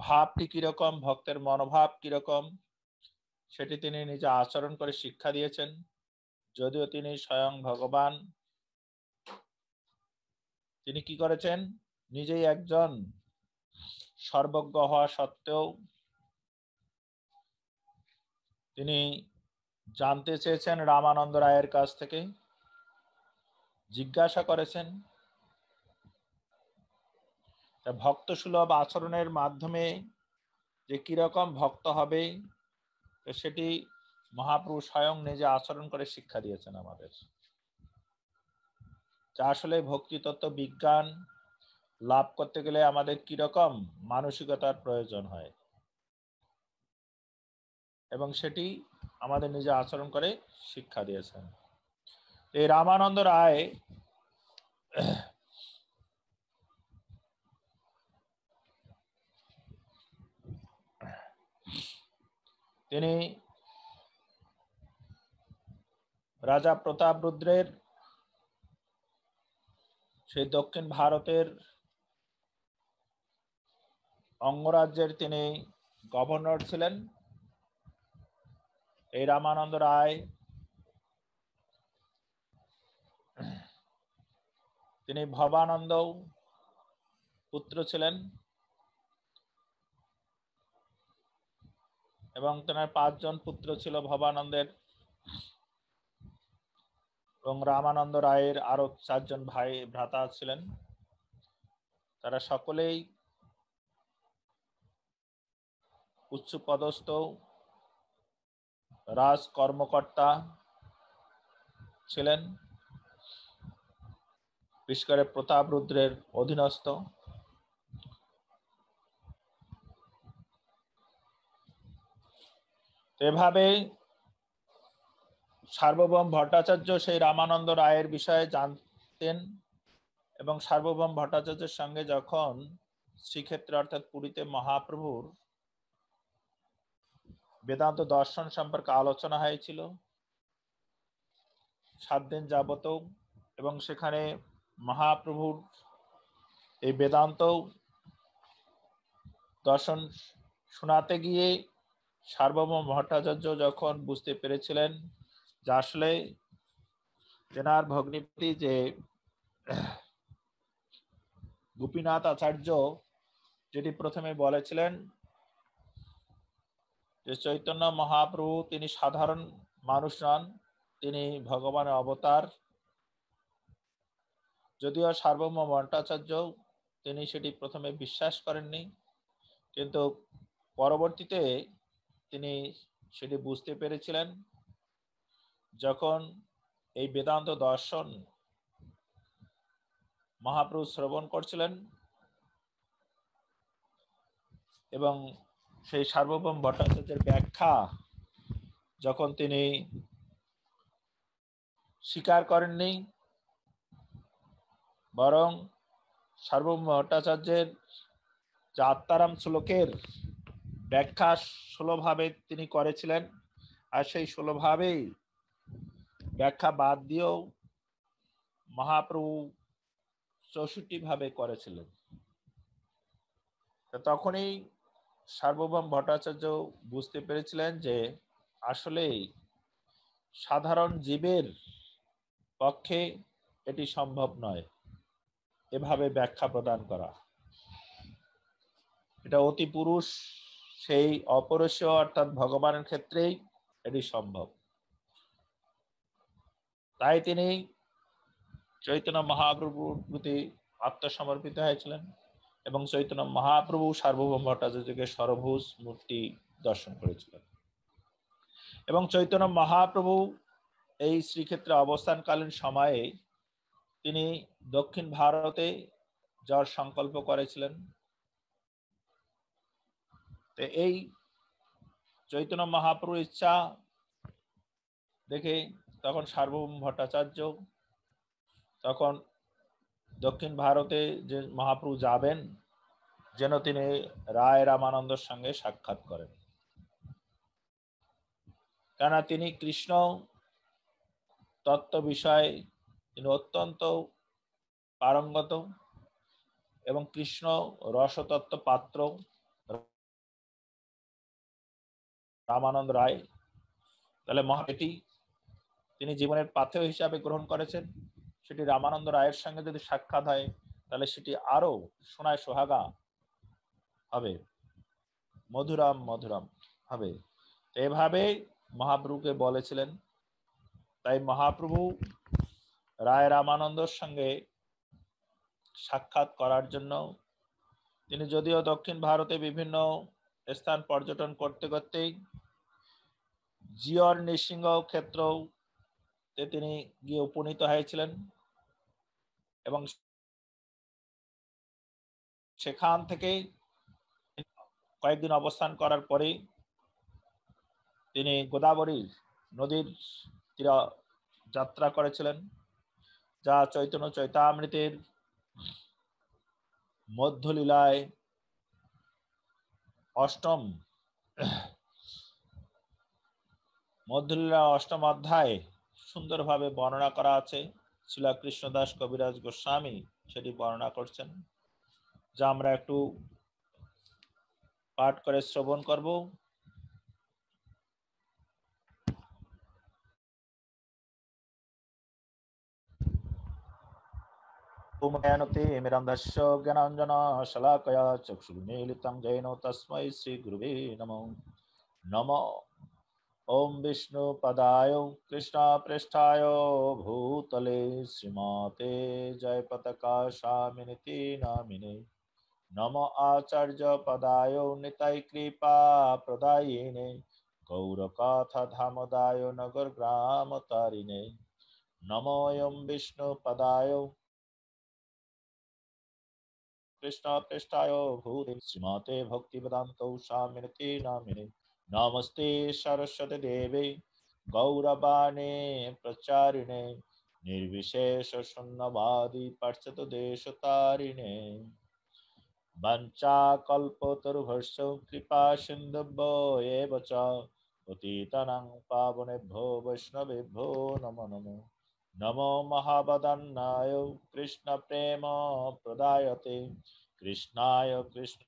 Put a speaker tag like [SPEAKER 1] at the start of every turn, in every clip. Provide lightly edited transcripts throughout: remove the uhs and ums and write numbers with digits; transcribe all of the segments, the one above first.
[SPEAKER 1] ভাবটি কিরকম, ভক্তের মনোভাব কিরকম, সেটি তিনি নিজে আচরণ করে শিক্ষা দিয়েছেন। যদিও তিনি স্বয়ং ভগবান, তিনি কি করেছেন, নিজেই একজন সর্বজ্ঞ হওয়া সত্ত্বেও তিনি জানতে চেয়েছেন রামানন্দ রায়ের কাছ থেকে, জিজ্ঞাসা করেছেন। ভক্ত সুলভ আচরণের মাধ্যমে যে কিরকম ভক্ত হবে সেটি মহাপ্রভু স্বয়ং নিজে আচরণ করে শিক্ষা দিয়েছেন আমাদের। যা আসলে ভক্তি তত্ত্ব বিজ্ঞান লাভ করতে গেলে আমাদের কিরকম মানসিকতার প্রয়োজন হয়, এবং সেটি আমাদের নিজে আচরণ করে শিক্ষা দিয়েছেন। এই রামানন্দ রায় তিনি রাজা প্রতাপরুদ্রের সেই দক্ষিণ ভারতের অঙ্গরাজ্যের তিনি গভর্নর ছিলেন। এই রামানন্দ রায় তিনি ভবানন্দ পুত্র ছিলেন এবং তেনার 5 জন পুত্র ছিল ভবানন্দের, এবং রামানন্দ রায়ের আরো 4 জন ভাই ভ্রাতা ছিলেন। তারা সকলেই উচ্চ পদস্থ রাজ কর্মকর্তা ছিলেন, বিশেষ করে প্রতাপরুদ্রের অধীনস্থ। এভাবে সার্বভৌম ভট্টাচার্য সেই রামানন্দ রায়ের বিষয়ে জানতেন, এবং সার্বভৌম ভট্টাচার্যের সঙ্গে যখন শ্রীক্ষেত্রে অর্থাৎ পুরীতে মহাপ্রভুর বেদান্ত দর্শন সম্পর্কে আলোচনা হয়েছিল 7 দিন যাবত, এবং সেখানে মহাপ্রভুর এই বেদান্ত দর্শন শোনাতে গিয়ে সার্বভৌম ভট্টাচার্য যখন বুঝতে পেরেছিলেন যে আসলে তেনার ভগ্নিপতি যে গোপীনাথ আচার্য, যেটি প্রথমে বলেছিলেন যে চৈতন্য মহাপ্রভু তিনি সাধারণ মানুষ নন, তিনি ভগবানের অবতার, যদিও সার্বভৌম ভট্টাচার্য তিনি সেটি প্রথমে বিশ্বাস করেননি, কিন্তু পরবর্তীতে তিনি সেটি বুঝতে পেরেছিলেন যখন এই বেদান্ত দর্শন মহাপ্রভু শ্রবণ করছিলেন, এবং সেই সার্বভৌম ভট্টাচার্যের ব্যাখ্যা যখন তিনি স্বীকার করেননি, বরং সার্বভৌম ভট্টাচার্যের যে আত্মারাম শ্লোকের ব্যাখ্যা ষোলোভাবে তিনি করেছিলেন, আর সেই ষোলোভাবেই ব্যাখ্যা বাদ দিয়েও মহাপ্রভু 64 ভাবে করেছিলেন। তখনই সার্বভৌম ভট্টাচার্য বুঝতে পেরেছিলেন যে আসলে সাধারণ জীবের পক্ষে এটি সম্ভব নয় এভাবে ব্যাখ্যা প্রদান করা। এটা অতি পুরুষ সেই অপরস্য অর্থাৎ ভগবানের ক্ষেত্রেই এটি সম্ভব। তাই তিনি চৈতন্য মহাপ্রভুর প্রতি আত্মসমর্পিত হয়েছিলেন, এবং চৈতন্য মহাপ্রভু সার্বভৌম ভট্টাচার্যকে সরভুজ মূর্তি দর্শন করেছিলেন। এবং চৈতন্য মহাপ্রভু এই শ্রীক্ষেত্রে অবস্থানকালীন সময়ে তিনি দক্ষিণ ভারতে যাওয়ার সংকল্প করেছিলেন। তো এই চৈতন্য মহাপ্রভুর ইচ্ছা দেখে তখন সার্বভৌম ভট্টাচার্য তখন দক্ষিণ ভারতে যে মহাপ্রভু যাবেন যেন তিনি রায় রামানন্দের সঙ্গে সাক্ষাৎ করেন, কেননা তিনি কৃষ্ণ তত্ত্ব বিষয়ে তিনি অত্যন্ত পারঙ্গত, এবং কৃষ্ণ রসতত্ত্ব পাত্র রামানন্দ রায়, তাহলে মহাপেটি তিনি জীবনের পাথেয় হিসাবে গ্রহণ করেছেন, সেটি রামানন্দ রায়ের সঙ্গে যদি সাক্ষাৎ হয় তাহলে সেটি আরো সোনায় সোহাগা হবে, মধুরাম মধুরাম হবে। এভাবে মহাপ্রভুকে বলেছিলেন। তাই মহাপ্রভু রায় রামানন্দর সঙ্গে সাক্ষাৎ করার জন্য তিনি যদিও দক্ষিণ ভারতে বিভিন্ন স্থান পর্যটন করতে করতেই জিয়র নৃসিংহ ক্ষেত্রতে তিনি গিয়ে উপনীত হয়েছিলেন এবং সেখান থেকে কয়েকদিন অবস্থান করার পরে তিনি গোদাবরী নদীর তীরে যাত্রা করেছিলেন, যা চৈতন্য চৈতামৃতের মধ্যলীলায় অষ্টম অধ্যায়ে সুন্দরভাবে বর্ণনা করা আছে। শ্রীলা কৃষ্ণদাস কবিরাজ গোস্বামী সেটি বর্ণনা করছেন, যা আমরা একটু পাঠ করে শ্রবণ করব। জ্ঞানাঞ্জন শলাকয়া চক্ষুর্मीलितं येन तस्मै श्रीगुरुवे नमः। नमो ओम विष्णु पदाय कृष्ण पृष्ठाय भूतले श्रीमते जय पताका स्वामिनिति नामिने। नमो आचार्य पदाय निताय कृपा प्रदायिने गौरकथा धामदाय नगर ग्राम तारिणे। नमो ओम विष्णु पदाय कृष्ण पृष्ठाय भूते श्रीमते भक्ति वेदांत स्वामिनिति नामिने। नमस्ते सरस्वती देवे गौरवाणी प्रचारिणे निर्विशेष शून्यवादी पाश्चात्य देशतारिणे। वंचाकल्पतरुभ्यश्च कृपा सिन्धुभ्यो एव च पतितानां पावनेभ्यो वैष्णवेभ्यो नमो नमो। नमो महावदन्नाय कृष्ण प्रेम प्रदायते कृष्णाय कृष्ण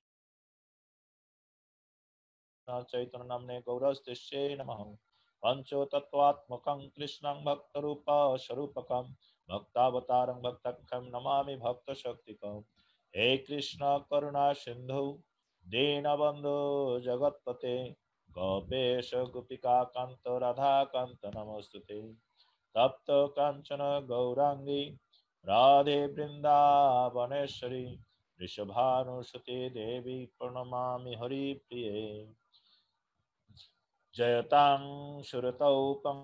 [SPEAKER 1] चैतन्य नाम्ने गौरस्तिष्ये नमः। पंचतत्वात्मकं कृष्णं भक्तरूप स्वरूपकं भक्तावतारं भक्तख्यं नमामि भक्तशक्तिकं। हे कृष्ण करुणा सिंधु दीनबन्धु जगत्पते गोपेश गोपिका कांत राधा कांत नमोस्तुते। तप्त कांचन गौरांगी राधे वृंदावनेश्वरी वृषभानुसुते देवी प्रणमामि हरिप्रिये। जयतां सुरतौ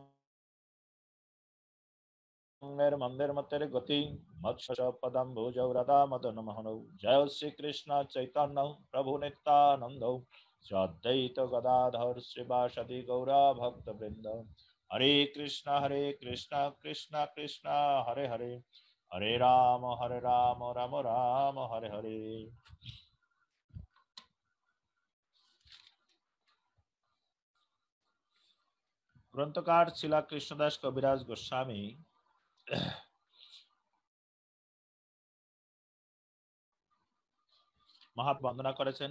[SPEAKER 1] मंदिरमतिर्गति मत्स्य पदं भुजौ राधा मदन मोहनौ। जय श्री कृष्ण चैतन्य प्रभु नित्यानंद श्री अद्वैत गदाधर श्रीवासदि गौरा भक्त वृंद। हरे कृष्ण कृष्ण कृष्ण हरे हरे हरे राम राम राम हरे हरे। ग्रंथकार श्रीला कृष्णदास कविराज गोस्वामी महात वंदना करेছেন।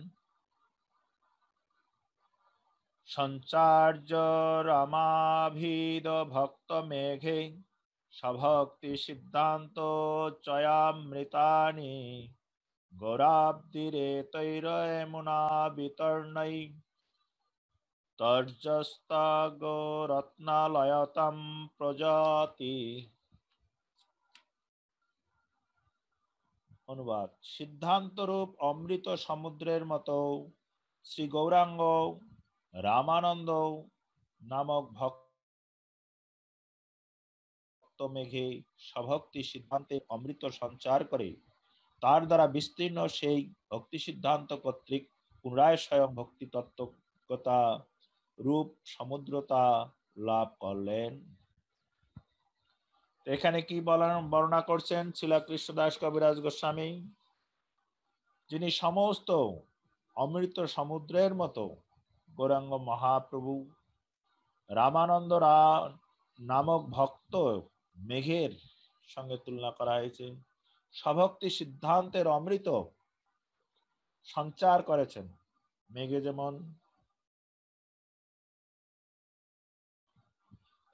[SPEAKER 1] संचार्य रमाभिद भक्त मेघे सभक्ति सिद्धांत चयामृतानि गौराब्दिरे तैरयमुना वितर्णै तर्जस्तागरत्नालयतं प्रजाति। অনুবাদ। সিদ্ধান্ত রূপ অমৃত সমুদ্রের মতো শ্রী গৌরাঙ্গ রামানন্দ নামক ভক্ত মেঘে সভক্তি সিদ্ধান্তে অমৃত সঞ্চার করে তার দ্বারা বিস্তীর্ণ সেই ভক্তি সিদ্ধান্ত কর্তৃক পুনরায় স্বয়ং ভক্তি তত্ত্বগতা রূপ সমুদ্রতা লাভ করলেন। এখানে কি বর্ণনা করছেন শ্রীলা কৃষ্ণদাস কবিরাজ গোস্বামী, যিনি সমস্ত অমৃত সমুদ্রের মতো গৌরাঙ্গ মহাপ্রভু রামানন্দ নামক ভক্ত মেঘের সঙ্গে তুলনা করা হয়েছে। সভক্তি সিদ্ধান্তের অমৃত সঞ্চার করেছেন। মেঘে যেমন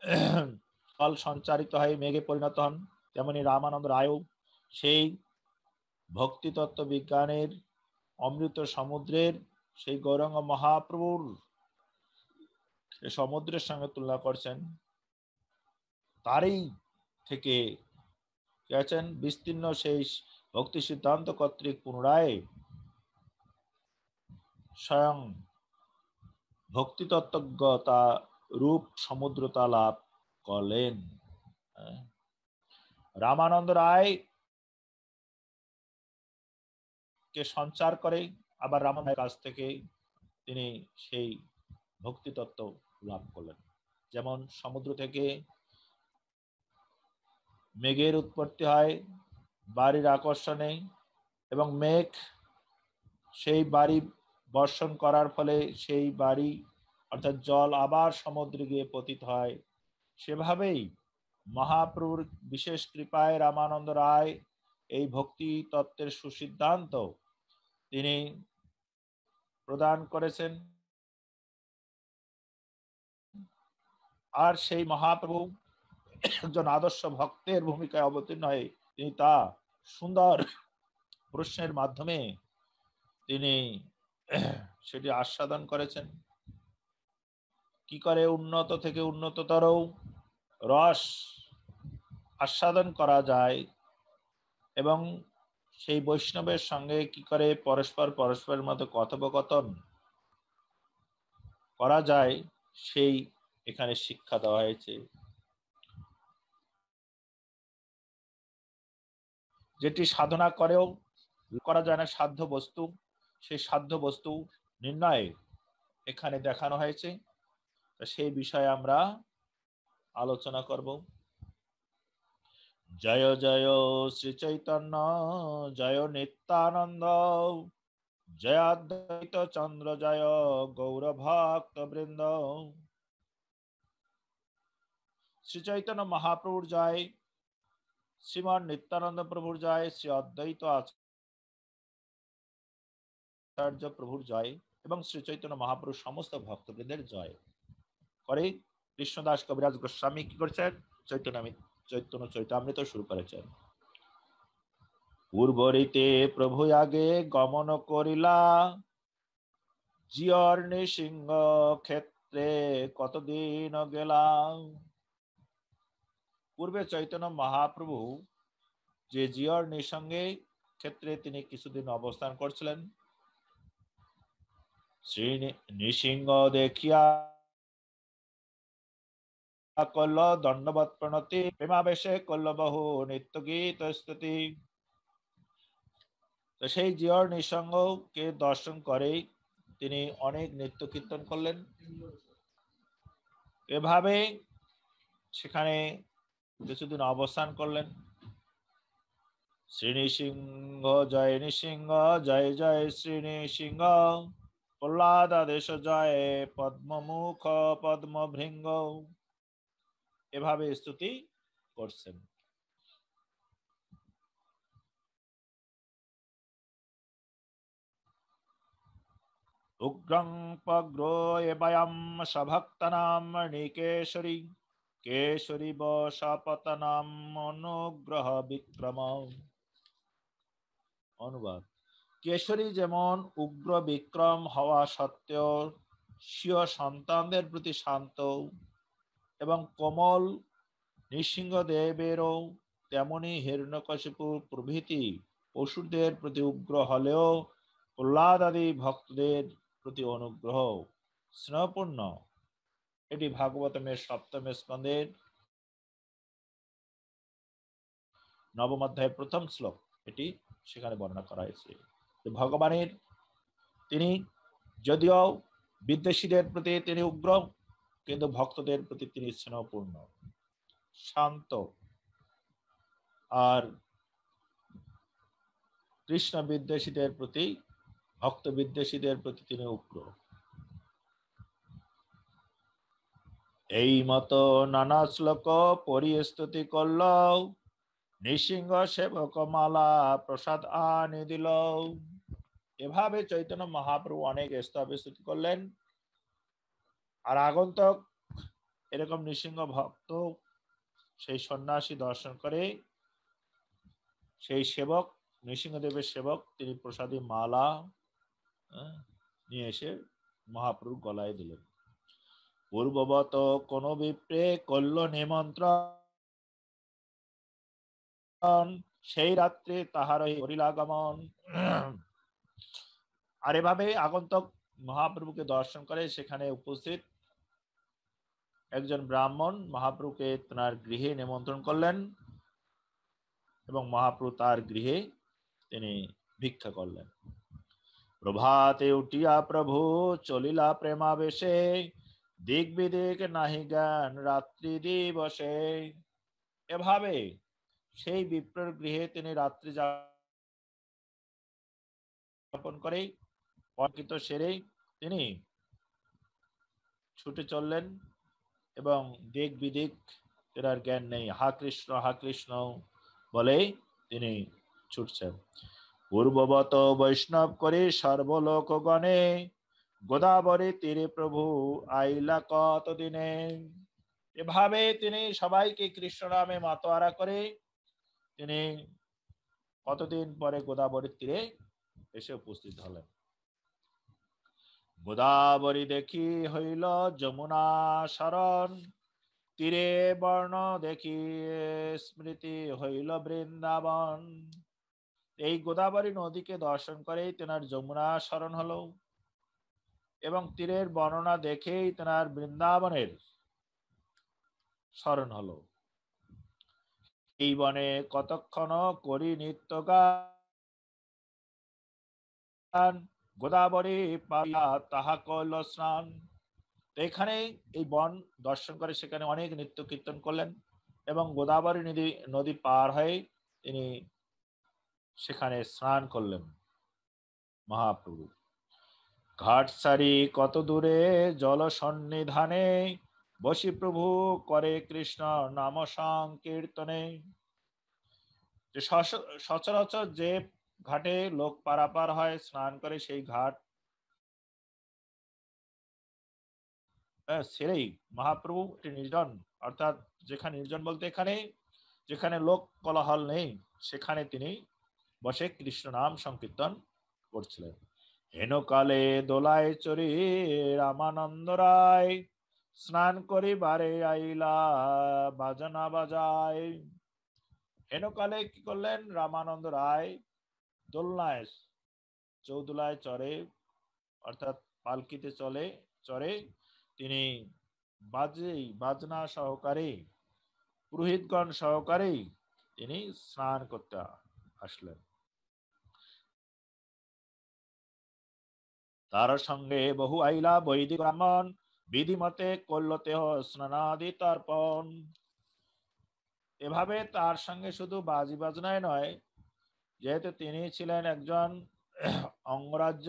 [SPEAKER 1] ফল সঞ্চারিত হয়ে মেঘে পরিণত হন, তেমনি রামানন্দ রায়ও সেই ভক্তি তত্ত্ব বিজ্ঞানের অমৃত সমুদ্রের সেই গৌরাঙ্গ মহাপ্রভুর সমুদ্রের সঙ্গে তুলনা করছেন। তারই থেকে গেছেন বিস্তীর্ণ সেই ভক্তি সিদ্ধান্ত কর্তৃক পুনরায় স্বয়ং ভক্তি তত্ত্বজ্ঞতা রূপ সমুদ্রতা লাভ করলেন। রামানন্দ রায় কে সঞ্চার করে আবার রামানন্দের কাছ থেকে তিনি সেই ভক্তি তত্ত্ব লাভ করলেন। যেমন সমুদ্র থেকে মেঘের উৎপত্তি হয় বাড়ির আকর্ষণে, এবং মেঘ সেই বাড়ি বর্ষণ করার ফলে সেই বাড়ি অর্থাৎ জল আবার সমুদ্রে গিয়ে পতিত হয়। সেভাবেই মহাপ্রভুর বিশেষ কৃপায় রামানন্দ রায় এই ভক্তি তত্ত্বের সুসিদ্ধান্ত তিনি প্রদান করেছেন। আর সেই মহাপ্রভু একজন আদর্শ ভক্তের ভূমিকায় অবতীর্ণ হয়ে তিনি তা সুন্দর প্রশ্নের মাধ্যমে তিনি সেটি আস্বাদন করেছেন। কি করে উন্নত থেকে উন্নততর রস আস্বাদন করা যায় এবং সেই বৈষ্ণবের সঙ্গে কি করে পরস্পরের মধ্যে কথোপকথন করা যায় সেই এখানে শিক্ষা দেওয়া হয়েছে। যেটি সাধনা করেও করা যায় না সাধ্য বস্তু, সেই সাধ্য বস্তু নির্ণয়ে এখানে দেখানো হয়েছে। সেই বিষয়ে আমরা আলোচনা করব। জয় জয় শ্রী চৈতন্য, জয় নিত্যানন্দ, জয় অদ্বৈত চন্দ্র, জয় গৌর ভক্ত বৃন্দ। শ্রী চৈতন্য মহাপ্রভুর জয়, শ্রীমান নিত্যানন্দ প্রভুর জয়, শ্রী অদ্বৈত আচার্য প্রভুর জয় এবং শ্রী চৈতন্য মহাপ্রভুর সমস্ত ভক্তবৃন্দের জয় করে কৃষ্ণদাস কবিরাজ গোস্বামী কি করছেন? চৈতন্য চৈতামৃত শুরু করেছেন। পূর্বরিতে প্রভু আগে গমন করিলা, জিয়র নৃসিংহ ক্ষেত্রে কতদিন গেলা। পূর্বে চৈতন্য মহাপ্রভু যে জিয়র নৃসিংহে ক্ষেত্রে তিনি কিছুদিন অবস্থান করছিলেন, শ্রী নৃসিংহ দেখিয়া করল দণ্ডবৎ প্রণতি, প্রেমাবেশে করল বহু নিত্য গীত স্তুতি। তো সেই জিয়র নৃসিংহকে দর্শন করে তিনি অনেক নৃত্য কীর্তন করলেন। এভাবে সেখানে কিছুদিন অবস্থান করলেন। শ্রী নৃসিংহ জয় নৃসিংহ, জয় জয় শ্রী নৃসিংহ, প্রহ্লাদ আদেশ জয় পদ্মমুখ পদ্মভৃঙ্গ, এভাবে স্তুতি করছেন। উগ্রং পগ্রো এবয়ম সভক্তানাম নিকেশরী, কেশরী বশপতনাম অনুগ্রহ বিক্রম। অনুবাদ: কেশরী যেমন উগ্র বিক্রম হওয়া সত্ত্বেও স্বীয় সন্তানদের প্রতি শান্ত এবং কোমল, নৃসিংহদেবেরও তেমনি হিরণ্যকশিপু প্রভৃতি অসুরদের প্রতি উগ্র হলেও প্রহ্লাদ আদি ভক্তদের প্রতি অনুগ্রহ স্নেহপূর্ণ। এটি ভাগবতমের সপ্তম স্কন্ধের নবম অধ্যায়ের প্রথম শ্লোক, এটি সেখানে বর্ণনা করা হয়েছে। ভগবানের তিনি যদিও বিদ্বেষীদের প্রতি তিনি উগ্র, কিন্তু ভক্তদের প্রতি তিনি স্নেহপূর্ণ শান্ত। আর কৃষ্ণ বিদ্বেষীদের প্রতি, ভক্ত বিদ্বেষীদের প্রতি তিনি উগ্র। এই মতো নানা শ্লোক পরিস্তুতি করল, নৃসিংহ সেবক মালা প্রসাদ আনি দিল। এভাবে চৈতন্য মহাপ্রভু অনেক স্তব স্তুতি করলেন। আর আগন্তক এরকম নৃসিংহ ভক্ত সেই সন্ন্যাসী দর্শন করে সেই সেবক, নৃসিংহদেবের সেবক, তিনি প্রসাদী মালা নিয়ে এসে মহাপ্রভুর গলায় দিলেন। পূর্ববত কোন বিপ্রে করল নিমন্ত্রণ, সেই রাত্রে তাহার হরিলাগমন। আর এভাবে আগন্তক মহাপ্রভুকে দর্শন করে সেখানে উপস্থিত একজন ব্রাহ্মণ মহাপ্রভুকে তার গৃহে নিমন্ত্রণ করলেন এবং মহাপ্রভু তার গৃহে তিনি ভিক্ষা করলেন। প্রভাতে উঠিয়া প্রভু চলিলা প্রেমাবেশে, দিক বিদিক নাহি জ্ঞান রাত্রি দিবসে। এভাবে সেই বিপ্রর গৃহে তিনি রাত্রি যাপন করে অর্পিত সেরে তিনি ছুটে চললেন এবং দিক বিদিক তার জ্ঞান নেই, হা কৃষ্ণ বলে তিনি ছুটছেন। পূর্ববত বৈষ্ণব করে সর্বলোকগণে, গোদাবরী তীরে প্রভু আইলা কতদিনে। এভাবে তিনি সবাইকে কৃষ্ণ নামে মাতোয়ারা করে তিনি কতদিন পরে গোদাবরীর তীরে এসে উপস্থিত হলেন। গোদাবরী দেখি হইল যমুনা শরণ, তীরে বর্ণ দেখি স্মৃতি হইল বৃন্দাবন। এই গোদাবরী নদীকে দর্শন করেই তেনার যমুনা স্মরণ হলো এবং তীরের বর্ণনা দেখেই তেনার বৃন্দাবনের স্মরণ হলো। এই বনে কতক্ষণ করি নিত্য গান, গোদাবরী পাইয়া তাহা কইল স্নান। এখানে এই বন দর্শন করে সেখানে অনেক নৃত্য কীর্তন করলেন এবং গোদাবরী নদী পার হয়ে তিনি সেখানে স্নান করলেন মহাপ্রভু। ঘাট সারি কত দূরে জল সন্নিধানে, বসি প্রভু করে কৃষ্ণ নাম সংকীর্তনে। সচরাচর যে ঘাটে লোক পারাপার হয় স্নান করে, সেই ঘাট ছেড়েই মহাপ্রভু নির্জন, অর্থাৎ যেখানে নির্জন বলতে এখানে যেখানে লোক কোলাহল নেই সেখানে তিনি বসে কৃষ্ণ নাম সংকীর্তন করছিলেন। হেনকালে দোলায় চড়ি রামানন্দ রায়, স্নান করিবারে আইলা বাজনা বাজায়। হেনকালে কি করলেন? রামানন্দ রায় দোলনায় চৌদোলায় চড়ে, অর্থাৎ পালকিতে চড়ে তিনি বাজনা সহকারে, পুরোহিতগণ সহকারে তিনি স্নান করতে আসলেন। তার সঙ্গে বহু আইলা বৈদিক ব্রাহ্মণ, বিধিমতে করল তেহ স্নানাদি তর্পণ। এভাবে তার সঙ্গে শুধু বাজি বাজনায় নয়, যেহেতু তিনি ছিলেন একজন অঙ্গরাজ্য,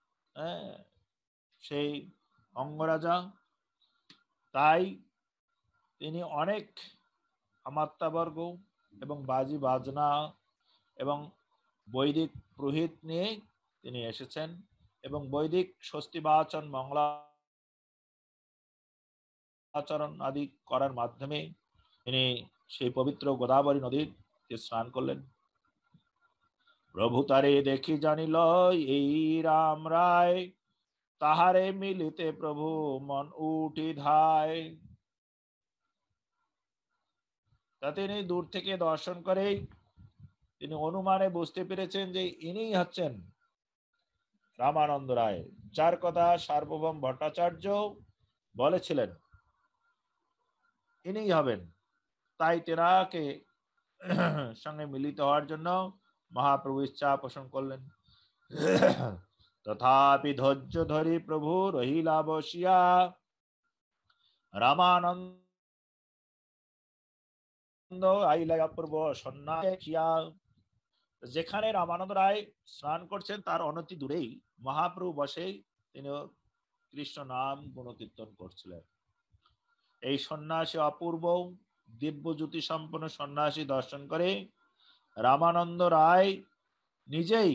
[SPEAKER 1] সেই অঙ্গরাজা, তাই তিনি অনেক আমাত্যাবর্গ এবং বাজি বাজনা এবং বৈদিক পুরোহিত নিয়ে তিনি এসেছেন এবং বৈদিক স্বস্তি বাচন মঙ্গলাচরণ আদি করার মাধ্যমে তিনি সেই পবিত্র গোদাবরী নদীতে স্নান করলেন। প্রভু তারে দেখি জানিল এই রাম রায়, তাহারে মিলিতে প্রভু মন উঠি ধায়। তা তিনি দূর থেকে দর্শন করে তিনি অনুমানে বুঝতে পেরেছেন যে ইনি হচ্ছেন রামানন্দ রায়, যার কথা সার্বভৌম ভট্টাচার্য বলেছিলেন ইনি হবেন। তাই তেনাকে সঙ্গে মিলিত হওয়ার জন্য মহাপ্রভু ইচ্ছা পোষণ করলেন। তথাপি ধৈর্য ধরি প্রভু রহিলা বসিয়া, রামানন্দ আইলা অপূর্ব সন্ন্যাসিয়া। যেখানে রামানন্দ রায় স্নান করছেন তার অনতি দূরেই মহাপ্রভু বসে তিনি কৃষ্ণ নাম গুণকীর্তন করছিলেন। এই সন্ন্যাসী অপূর্ব দিব্য জ্যোতি সম্পন্ন সন্ন্যাসী দর্শন করে রামানন্দ রায় নিজেই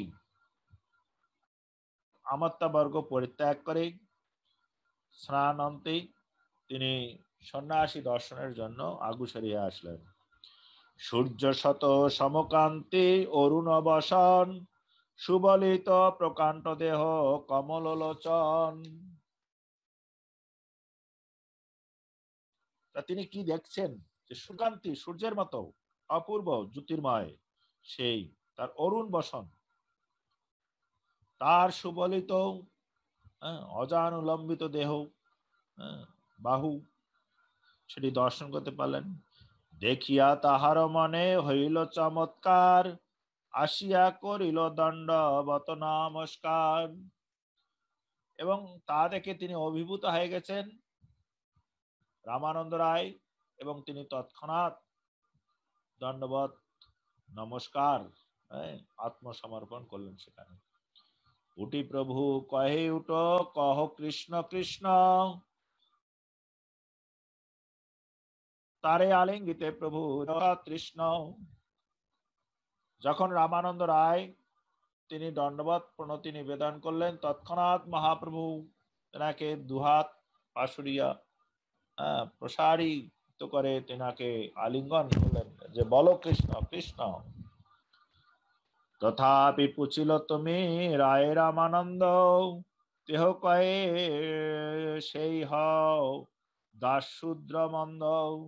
[SPEAKER 1] আমাত্যাবর্গ পরিত্যাগ করে স্নানান্তে তিনি সন্ন্যাসী দর্শনের জন্য অগ্রসর আসলেন। সূর্য শত সমকান্তি অরুণ বসন, সুবলিত প্রকাণ্ড দেহ কমল লোচন। তিনি কি দেখছেন? যে সুকান্তি, সূর্যের মতো অপূর্ব জ্যোতির্ময় সেই তার অরুণ বসন, তার সুবলিত অজানুলম্বিত দেহ, বাহু, সেটি দর্শন করতে পারলেন। দেখিয়া তাহার মনে হইল চমৎকার, আসিয়া করিল দণ্ডবত নমস্কার। এবং তা দেখে তিনি অভিভূত হয়ে গেছেন রামানন্দ রায়, এবং তিনি তৎক্ষণাৎ দণ্ডবত নমস্কার আত্মসমর্পণ করলেন সেখানে। উটি প্রভু কহে উঠো, কহ কৃষ্ণ কৃষ্ণ, তারে আলিঙ্গিতে প্রভু তৃষ্ণ। যখন রামানন্দ রায় তিনি দণ্ডবত প্রণতি নিবেদন করলেন, তৎক্ষণাৎ মহাপ্রভু তেনাকে দুহাত পাশুরিয়া প্রসারিত করে তেনাকে আলিঙ্গন করলেন, যে বলো কৃষ্ণ কৃষ্ণ। তথাপি পুছিল তুমি রায় রামানন্দ, দেহ কয়ে সেই হও দাস শূদ্র মন্দ।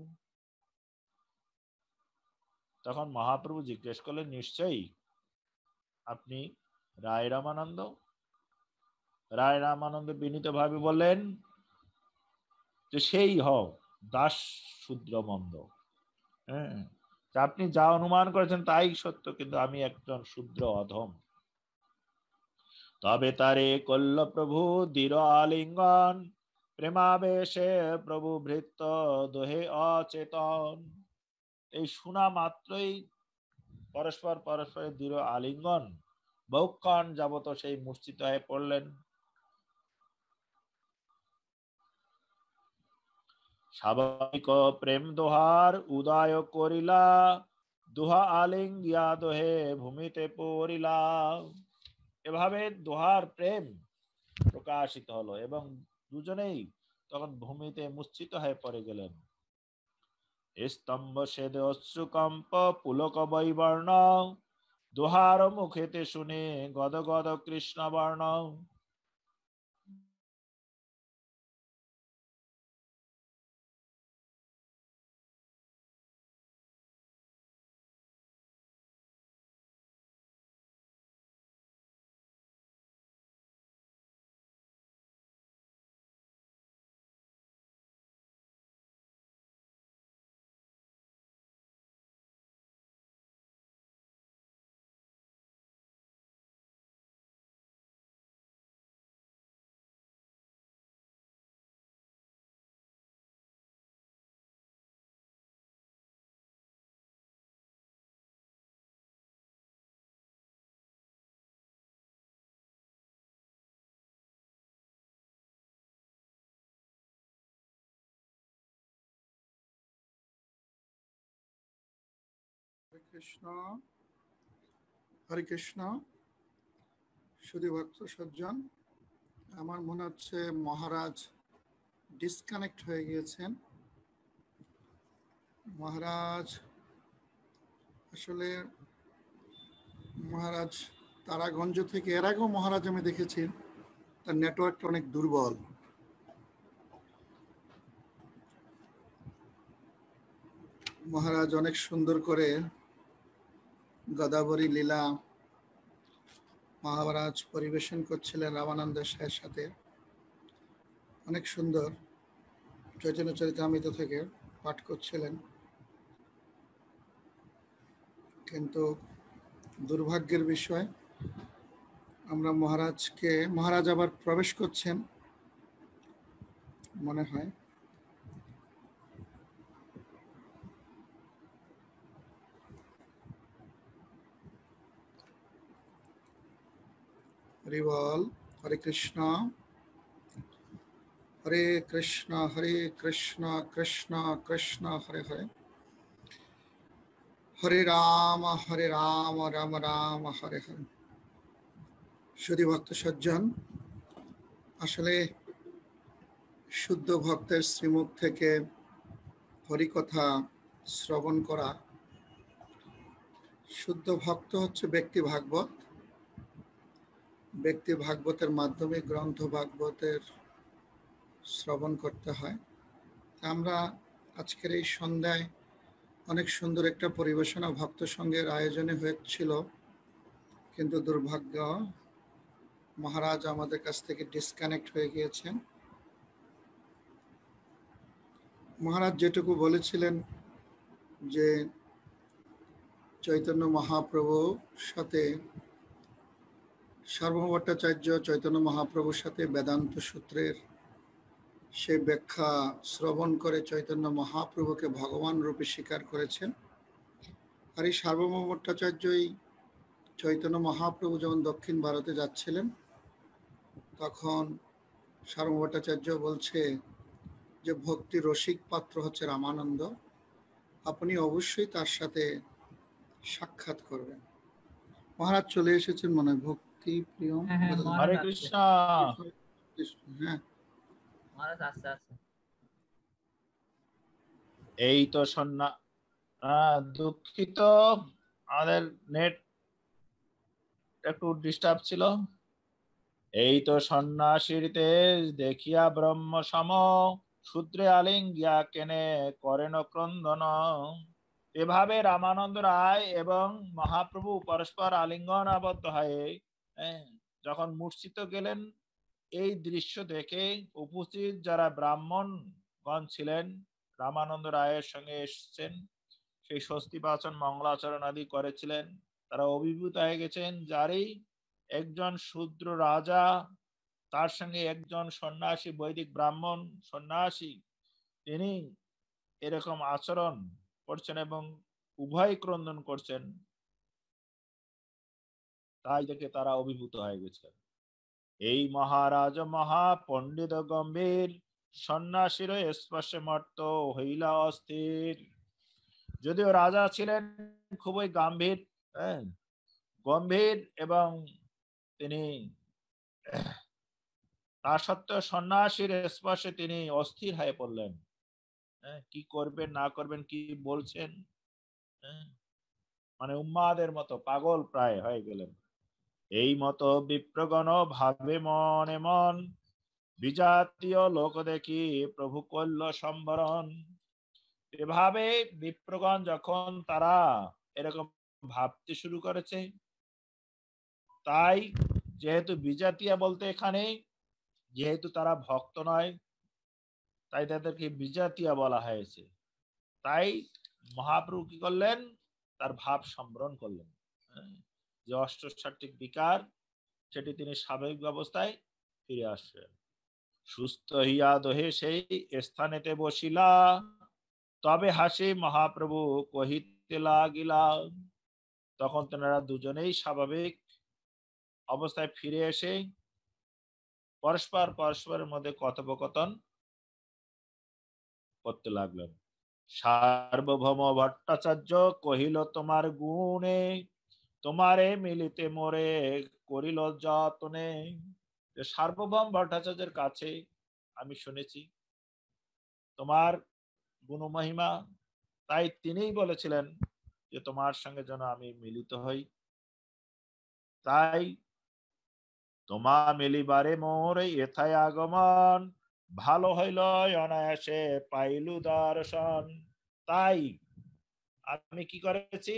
[SPEAKER 1] তখন মহাপ্রভু জিজ্ঞেস করলেন, নিশ্চয়ই আপনি রায় রামানন্দ? রায় রামানন্দ বিনীত ভাবে বললেন যে সেই হও দাস শূদ্র মন্দ। হ্যাঁ, আপনি যা অনুমান করেছেন তাই সত্য, কিন্তু আমি একজন শূদ্র অধম। তবে তারে কল্ল প্রভু দৃঢ় আলিঙ্গন, প্রেমাবেশে প্রভু ভৃত্য দোহে অচেতন। এই শোনা মাত্রই পরস্পর পরস্পরের দৃঢ় আলিঙ্গন, বহুক্ষণ যাবত সেই মূর্ছিত হয়ে পড়লেন। স্বাভাবিক প্রেম দোহার উদয় করিলা, দোহা আলিঙ্গিয়া দোহে ভূমিতে পড়িলা। এভাবে দোহার প্রেম প্রকাশিত হলো এবং দুজনেই তখন ভূমিতে মূর্ছিত হয়ে পড়ে গেলেন। স্তম্ভ সেদে অশ্রুকম্প পুলক বৈবর্ণ, দোহার মুখেতে শুনে গদ গদ কৃষ্ণ বর্ণ।
[SPEAKER 2] কৃষ্ণ, হরে কৃষ্ণ। শুধু ভক্ত সজ্জন, আমার মনে হচ্ছে মহারাজ ডিসকানেক্ট হয়ে গিয়েছেন। মহারাজ আসলে মহারাজ তারাগঞ্জ থেকে এর আগেও মহারাজ আমি দেখেছি তার নেটওয়ার্কটা অনেক দুর্বল। মহারাজ অনেক সুন্দর করে গদাবরী লীলা মহারাজ পরিবেশন করছিলেন রামানন্দ সাহের সাথে। অনেক সুন্দর চৈতন্য চরিতামৃত থেকে পাঠ করছিলেন, কিন্তু দুর্ভাগ্যের বিষয় আমরা মহারাজ আবার প্রবেশ করছেন মনে হয়। হরি বল, হরে কৃষ্ণ হরে কৃষ্ণ কৃষ্ণ কৃষ্ণ হরে হরে, হরে রাম রাম রাম হরে হরে। শুধু ভক্ত সজ্জন, আসলে শুদ্ধ ভক্তের শ্রীমুখ থেকে হরিকথা শ্রবণ করা। শুদ্ধ ভক্ত হচ্ছে ব্যক্তি ভাগবত। ব্যক্তি ভাগবতের মাধ্যমে গ্রন্থ ভাগবতের শ্রবণ করতে হয়। আমরা আজকের এই সন্ধ্যায় অনেক সুন্দর একটা পরিবেশনা ভক্ত সঙ্গের আয়োজনে হয়েছিল, কিন্তু দুর্ভাগ্য মহারাজ আমাদের কাছ থেকে ডিসকানেক্ট হয়ে গিয়েছেন। মহারাজ যেটুকু বলেছিলেন যে চৈতন্য মহাপ্রভুর সাথে সার্বভৌম ভট্টাচার্য চৈতন্য মহাপ্রভুর সাথে বেদান্ত সূত্রের সে ব্যাখ্যা শ্রবণ করে চৈতন্য মহাপ্রভুকে ভগবান রূপে স্বীকার করেছেন। আর এই সার্বভৌম ভট্টাচার্যই চৈতন্য মহাপ্রভু যখন দক্ষিণ ভারতে যাচ্ছিলেন, তখন সার্বভৌম ভট্টাচার্য বলছে যে ভক্তি রসিক পাত্র হচ্ছে রামানন্দ, আপনি অবশ্যই তার সাথে সাক্ষাৎ করবেন। মহারাজ চলে এসেছেন মনে হয়, ভক্তি প্রিয়।
[SPEAKER 1] হরে কৃষ্ণ।
[SPEAKER 2] হ্যাঁ,
[SPEAKER 1] এই তো দুঃখিত, আমাদের নেট একটু ডিস্টার্ব ছিল। এই তো সন্ন্যাসীর তেজ দেখিয়া ব্রহ্ম সম, শূদ্রে আলিঙ্গিয়া কেনে করেন ক্রন্দন। এভাবে রামানন্দ রায় এবং মহাপ্রভু পরস্পর আলিঙ্গন আবদ্ধ হয়ে যখন মূর্ছিত গেলেন, এই দৃশ্য দেখে উপস্থিত যারা ব্রাহ্মণগণ ছিলেন রামানন্দ রায়ের সঙ্গে এসেছেন, সেই স্বস্তি বাচন মঙ্গলাচরণ আদি করেছিলেন, তারা অভিভূত হয়ে গেছেন। যারই একজন শূদ্র রাজা, তার সঙ্গে একজন সন্ন্যাসী বৈদিক ব্রাহ্মণ সন্ন্যাসী, তিনি এরকম আচরণ করছেন এবং উভয় ক্রন্দন করছেন, তাই দেখে তারা অভিভূত হয়ে গেছে। এই মহারাজ মহাপণ্ডিত গম্ভীর, সন্ন্যাসীর স্পর্শে মর্ত হইলা অস্থির। যদিও রাজা ছিলেন খুবই গম্ভীর এবং তিনি তা সত্ত্বেও সন্ন্যাসীর স্পর্শে তিনি অস্থির হয়ে পড়লেন। কি করবেন না করবেন, কি বলছেন, মানে উন্মাদের মতো পাগল প্রায় হয়ে গেলেন। এই মতো বিপ্রগণ ভাবে মনে মন, বিজাতীয় লোক দেখি প্রভু কল্য সম্বরণ। এভাবে বিপ্রগণ যখন তারা এরকম ভাবতে শুরু করেছে, তাই যেহেতু বিজাতীয় বলতে এখানে যেহেতু তারা ভক্ত নয়, তাই তাদেরকে বিজাতীয় বলা হয়েছে। তাই মহাপ্রভু কি করলেন, তার ভাব সম্বরণ করলেন, যে অষ্টসাত্ত্বিক বিকার সেটি তিনি স্বাভাবিক অবস্থায় ফিরে আসলেন। সুস্থ হইয়া দহে সেই স্থানেতে বসিলা, তবে হাসি মহাপ্রভু কহিতে লাগিলা। তখন তেনারা দুজনেই স্বাভাবিক অবস্থায় ফিরে এসে পরস্পরের মধ্যে কথোপকথন করতে লাগলেন। সার্বভৌম ভট্টাচার্য কহিল তোমার গুণে, তোমারে মিলিতে মোরে করিল যতনে। সার্বভৌম ভট্টাচার্যের কাছে আমি শুনেছি তোমার গুণমহিমা, তাই তিনিই বলেছিলেন যে তোমার সঙ্গে যেন আমি মিলিত হই। তাই তোমা মিলিবারে মোর এথায় আগমন, ভালো হইল অনায়াসে পাইলু দর্শন। তাই আমি কি করেছি,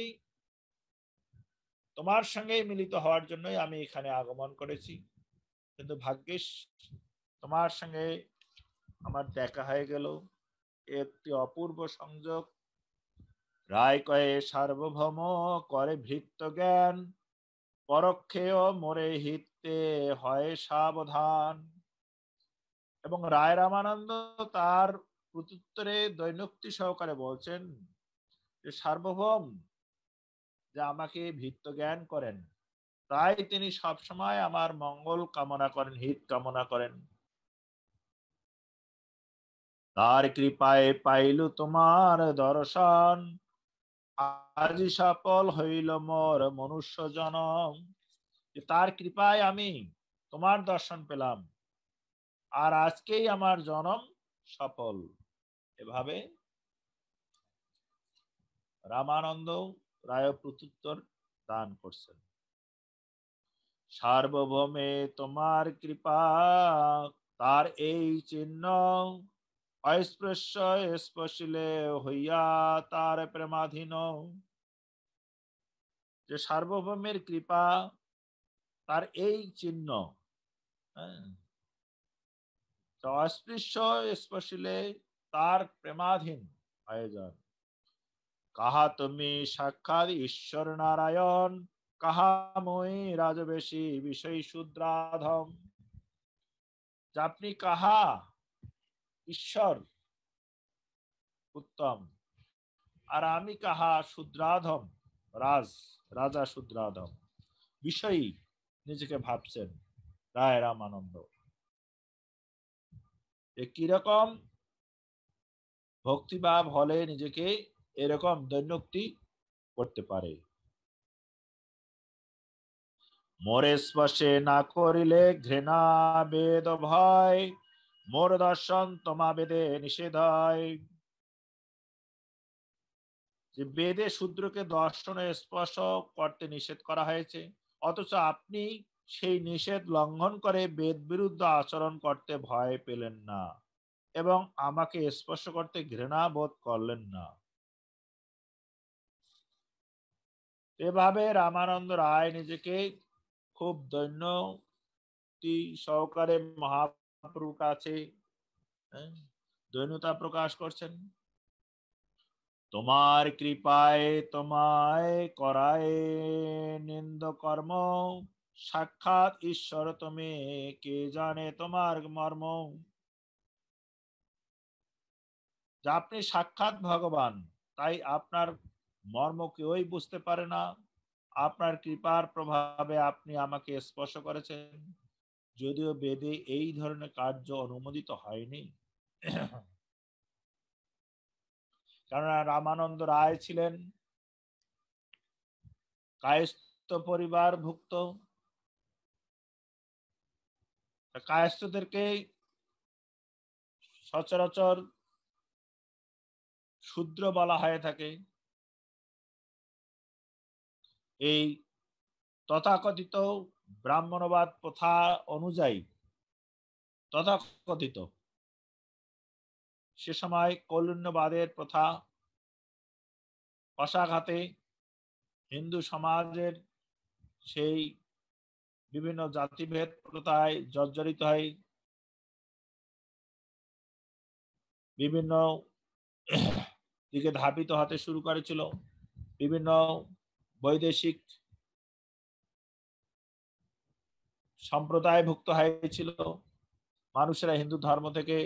[SPEAKER 1] তোমার সঙ্গে মিলিত হওয়ার জন্যই আমি এখানে আগমন করেছি। কিন্তু ভাগ্যিস তোমার সঙ্গে আমার দেখা হয়ে গেল, একটি অপূর্ব সংযোগ। রায় কয়ে সার্বভৌম করে ভৃত্য জ্ঞান, পরোক্ষেয় মোরে হিতে হয় সাবধান। এবং রায় রামানন্দ তার প্রত্যুত্তরে দৈন্যক্তি সহকারে বলছেন যে সার্বভৌম যে আমাকে ভৃত্য জ্ঞান করেন, তাই তিনি সবসময় আমার মঙ্গল কামনা করেন, হিত কামনা করেন। তার কৃপায় পাইলু তোমার দর্শন, আজি সফল হইল মোর মনুষ্য জনম। তার কৃপায় আমি তোমার দর্শন পেলাম, আর আজকেই আমার জনম সফল। এভাবে রামানন্দ রায় প্রত্যুত্তর দান করছেন, সার্বভৌমে তোমার কৃপা, তার এই চিহ্ন অস্পৃশ্য স্পর্শিলে হইয়া তার প্রেমাধীন। যে সার্বভৌমের কৃপা, তার এই চিহ্ন, অস্পৃশ্য স্পর্শিলে তার প্রেমাধীন হয়ে যান। কাহা তুমি সাক্ষাৎ ঈশ্বর নারায়ণ, কাহা মই রাজবেশী বিষয় শূদ্রাধম। আপনি কাহা ঈশ্বর উত্তম, আর আমি কাহা শূদ্রাধম রাজা শূদ্রাধম বিষয়ী নিজেকে ভাবছেন রায় রামানন্দ। কিরকম ভক্তিভাব হলে নিজেকে এরকম দৈন্যক্তি করতে পারে। মোরে স্পর্শে না করিলে ঘৃণা বেদ ভয়, মোর দর্শন তোমা বেদে নিষেধ হয়। যে বেদে শূদ্রকে দর্শন স্পর্শ করতে নিষেধ করা হয়েছে, অথচ আপনি সেই নিষেধ লঙ্ঘন করে বেদ বিরুদ্ধ আচরণ করতে ভয় পেলেন না এবং আমাকে স্পর্শ করতে ঘৃণা বোধ করলেন না। এভাবে রামানন্দ রায় নিজেকে খুব দৈন্যতি সহকারে মহাপ্রভুর কাছে দৈন্যতা প্রকাশ করছেন। তোমার কৃপায় তোমায় করায় নিন্দ কর্ম, সাক্ষাৎ ঈশ্বর তুমি, কে জানে তোমার মর্ম। আপনি সাক্ষাৎ ভগবান, তাই আপনার মর্ম কেউই বুঝতে পারে না। আপনার কৃপার প্রভাবে আপনি আমাকে স্পর্শ করেছেন, যদিও বেদে এই ধরনের কার্য অনুমোদিত হয়নি। কারণ রামানন্দ রায় ছিলেন কায়স্থ পরিবার ভুক্ত। কায়স্থদেরকে সচরাচর শূদ্র বলা হয়ে থাকে। এই তথাকথিত ব্রাহ্মণবাদ প্রথা অনুযায়ী, তথাকথিত সে সময় কৌলিন্যবাদের প্রথা কষাঘাতে হিন্দু সমাজের সেই বিভিন্ন জাতিভেদ প্রথায় জর্জরিত হয়, বিভিন্ন দিকে ধাবিত হতে শুরু করেছিল। বিভিন্ন বৈদেশিক সম্প্রদায়ভুক্ত হয়েছিল মানুষেরা হিন্দু ধর্ম থেকে।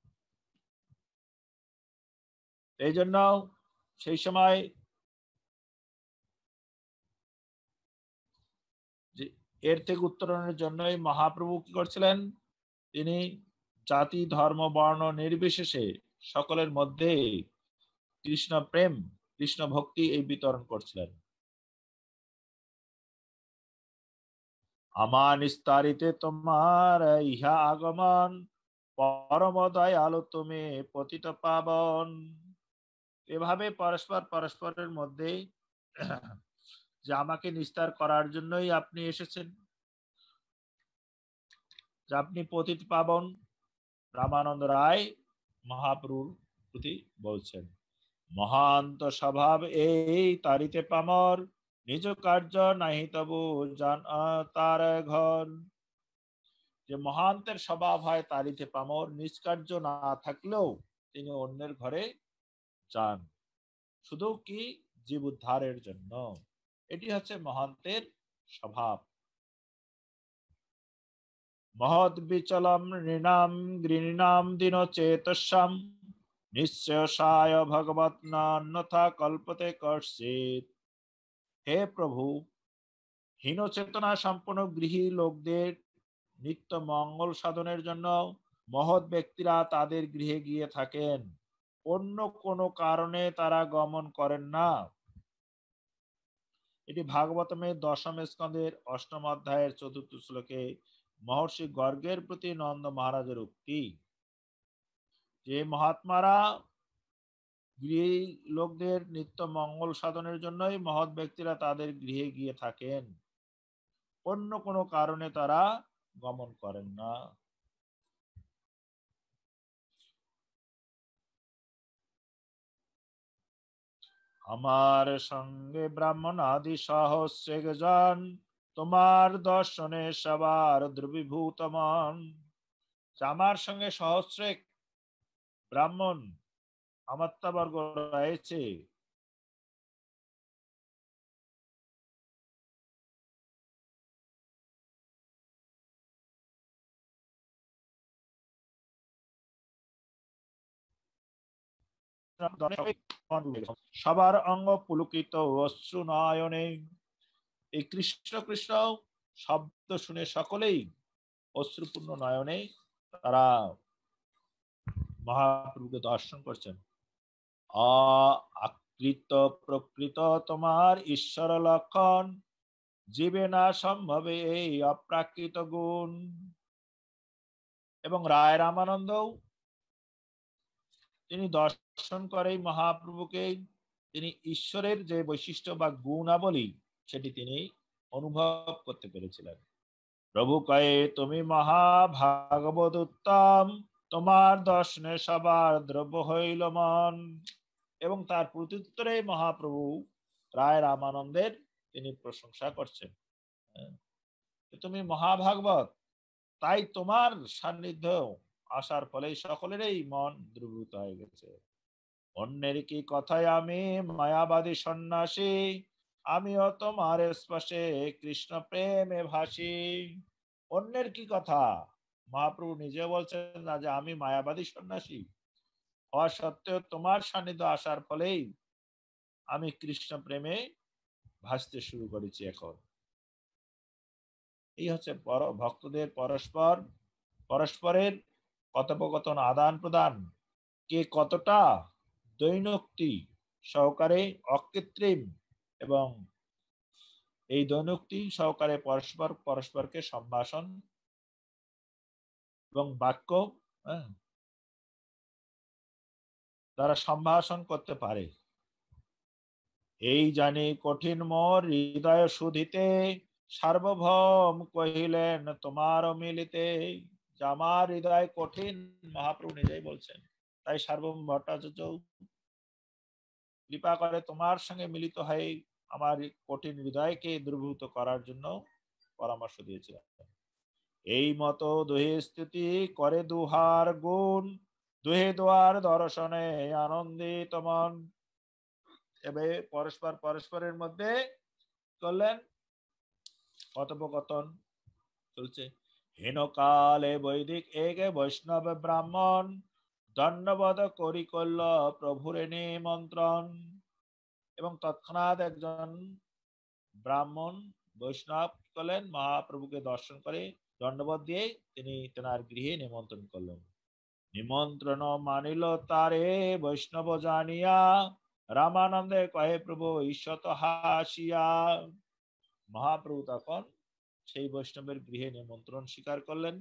[SPEAKER 1] এই জন্য সেই সময় এর থেকে উত্তরণের জন্যই মহাপ্রভু কি করছিলেন, তিনি জাতি ধর্ম বর্ণ নির্বিশেষে সকলের মধ্যে কৃষ্ণ প্রেম কৃষ্ণ ভক্তি এই বিতরণ করছিলেন। আমার নিস্তারিতে তোমার ইহা আগমন, পরম দয়ালু তুমি পতিত পাবন। এভাবে পরস্পরের মধ্যে যে আমাকে নিস্তার করার জন্যই আপনি এসেছেন, যে আপনি পতিত পাবন। রামানন্দ রায় মহাপ্রভুর প্রতি বলছেন, মহান্ত স্বভাব এই তারিতে পামর, নিজ কার্য নাহি তবু জান তার ঘর। যে মহান্তের স্বভাব হয় তারিতে পামর, নিজ কার্য না থাকলেও তিনি অন্যের ঘরে যান, শুধু কি জীব উদ্ধারের জন্য। এটি হচ্ছে মহান্তের স্বভাব। মহৎ বিচলম নৃণাম গৃণীণাম দিন চেতস্যাম, নিশ্চয় ভগবত অন্যথা কল্পতে কর্ষিত। হে প্রভু, হীন চেতনা সম্পন্ন গৃহী লোকদের নিত্য মঙ্গল সাধনের জন্য মহৎ ব্যক্তিরা তাদের গৃহে গিয়ে থাকেন, অন্য কোনো কারণে তারা গমন করেন না। এটি ভাগবতমের 10ম স্কন্ধের 8ম অধ্যায়ের 4র্থ শ্লোকে মহর্ষি গর্গের প্রতি নন্দ মহারাজের উক্তি। যে মহাত্মারা গৃহী লোকদের নিত্য মঙ্গল সাধনের জন্যই মহৎ ব্যক্তিরা তাদের গৃহে গিয়ে থাকেন, অন্য কোনো কারণে তারা গমন করেন না। আমার সঙ্গে ব্রাহ্মণ আদি সহস্রেক জন, তোমার দর্শনে সবার দ্রবীভূত মন। আমার সঙ্গে সহস্রেক ব্রাহ্মণ আমাত্যাবর্গ রয়েছে, সবার অঙ্গ পুলকিত অশ্রু নয়নে। এই কৃষ্ণ কৃষ্ণ শব্দ শুনে সকলেই অশ্রুপূর্ণ নয়নে তারা মহাপ্রভুকে দর্শন করছেন। আকৃত প্রকৃত তোমার ঈশ্বর লক্ষণ, জীবে না সম্ভবে এই অপ্রাকৃত গুণ। এবং রায় রামানন্দ তিনি দর্শন করে মহাপ্রভুকে, তিনি ঈশ্বরের যে বৈশিষ্ট্য বা গুণাবলী সেটি তিনি অনুভব করতে পেরেছিলেন। প্রভু কয়ে তুমি মহাভাগবত উত্তম, তোমার দর্শনে সবার দ্রব্য হইল মন। এবং তার প্রত্যুত্তরে মহাপ্রভু রায় রামানন্দের তিনি প্রশংসা করছেন, তুমি মহাভাগবত, তাই তোমার সান্নিধ্য আসার ফলে সকলেরই মন দ্রবীভূত হয়ে গেছে। অন্যের কি কথায় আমি মায়াবাদী সন্ন্যাসী, আমিও তোমার স্পর্শে কৃষ্ণ প্রেমে ভাসি। অন্যের কি কথা, মহাপ্রভু নিজে বলছেন না যে আমি মায়াবাদী সন্ন্যাসী হওয়া সত্ত্বেও তোমার সান্নিধ্য আসার ফলেই আমি কৃষ্ণ প্রেমে ভাসতে শুরু করেছি। এখন এই হচ্ছে ভক্তদের পরস্পরের কথোপকথন, আদান প্রদান, কে কতটা দৈনোক্তি সহকারে অকৃত্রিম এবং এই দৈনোক্তি সহকারে পরস্পরকে সম্ভাষণ এবং বাক্য তারা সম্ভাষণ করতে পারে। এই জানি কঠিন মোর হৃদয় শুধিতে, সার্বভৌম কহিলেন তোমার মিলিতে। আমার হৃদয় কঠিন, মহাপ্রভু নিজেই বলছেন, তাই সার্বভৌম ভট্টাচার্য কৃপা করে তোমার সঙ্গে মিলিত হয়ে আমার কঠিন হৃদয়কে দ্রবীভূত করার জন্য পরামর্শ দিয়েছিলেন। এই মতো দুহে স্তুতি করে দুহার গুণ, দুহে দোয়ার দর্শনে আনন্দিত মন। এবে পরস্পরের মধ্যে করলেন কথোপকথন চলছে। হীনকালে বৈদিক একে বৈষ্ণব ব্রাহ্মণ, দণ্ডবধ করি করল প্রভুরে নিমন্ত্রণ। এবং তৎক্ষণাৎ একজন ব্রাহ্মণ বৈষ্ণব করলেন, মহাপ্রভুকে দর্শন করে দণ্ডবধ দিয়ে তিনি তেনার গৃহে নিমন্ত্রণ করলেন। নিমন্ত্রণ মানিল তারে বৈষ্ণব জানিয়া, রামানন্দে কহে প্রভু ঈশত হাসিয়া। মহাপ্রভু তখন সেই বৈষ্ণবের গৃহে নিমন্ত্রণ স্বীকার করলেন।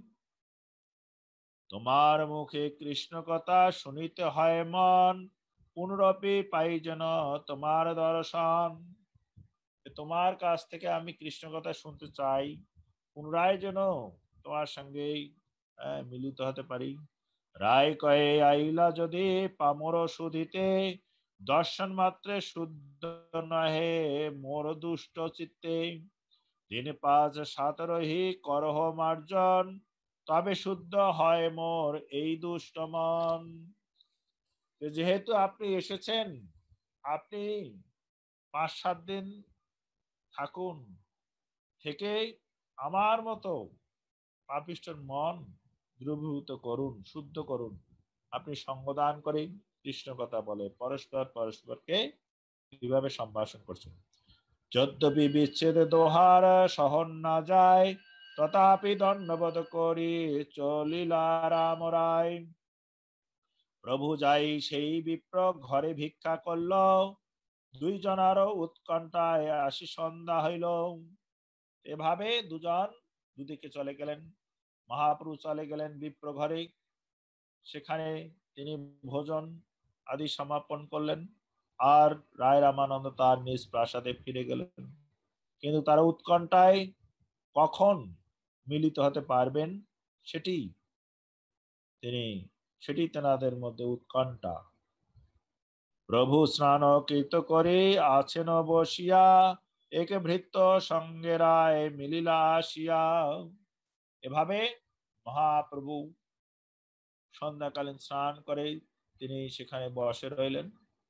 [SPEAKER 1] তোমার মুখে কৃষ্ণ কথা শুনিতে হয় মন, পুনরপি পাই যেন তোমার দর্শন। তোমার কাছ থেকে আমি কৃষ্ণ কথা শুনতে চাই, পুনরায় যেন তোমার সঙ্গে মিলিত হতে পারি। রায় কয়ে আইলা যদি পামর শুধিতে, দর্শন মাত্রে শুদ্ধ নহে মোর দুষ্ট চিত্তে। 3, 5, 7 রহি করহ মার্জন, তবে শুদ্ধ হয় মোর এই দুষ্ট মন। যেহেতু আপনি এসেছেন, আপনি 5-7 দিন থাকুন, থেকে আমার মতো পাপিষ্ঠের মন দ্রবীভূত করুন, শুদ্ধ করুন। আপনি সঙ্গদান করে কৃষ্ণ কথা বলে পরস্পরকে কিভাবে সম্ভাষণ করছেন। যদ্যপি বিচ্ছেদ দোহার সহন না যায়, তথাপি দণ্ডবোধ করি চলিলা রাম রায়। প্রভু যাই সেই বিপ্র ঘরে ভিক্ষা করল, 2 জনারও উৎকণ্ঠায় আসি সন্ধ্যা হইল। এভাবে দুজন দুদিকে চলে গেলেন। মহাপ্রভু চলে গেলেন বিপ্র ঘরে, সেখানে তিনি ভোজন আদি সমাপন করলেন আর রায় রামানন্দ তার নিজ প্রাসাদে ফিরে গেলেন। কিন্তু তারা উৎকণ্ঠায় কখন মিলিত হতে পারবেন সেটি তেনাদের মধ্যে উৎকণ্ঠা। প্রভু স্নান কৃত করে আছেন বসিয়া, একে ভৃত্য সঙ্গে রায় মিলিলা আসিয়া। এভাবে মহাপ্রভু সন্ধ্যাকালীন স্নান করে তিনি সেখানে বসে রইলেন।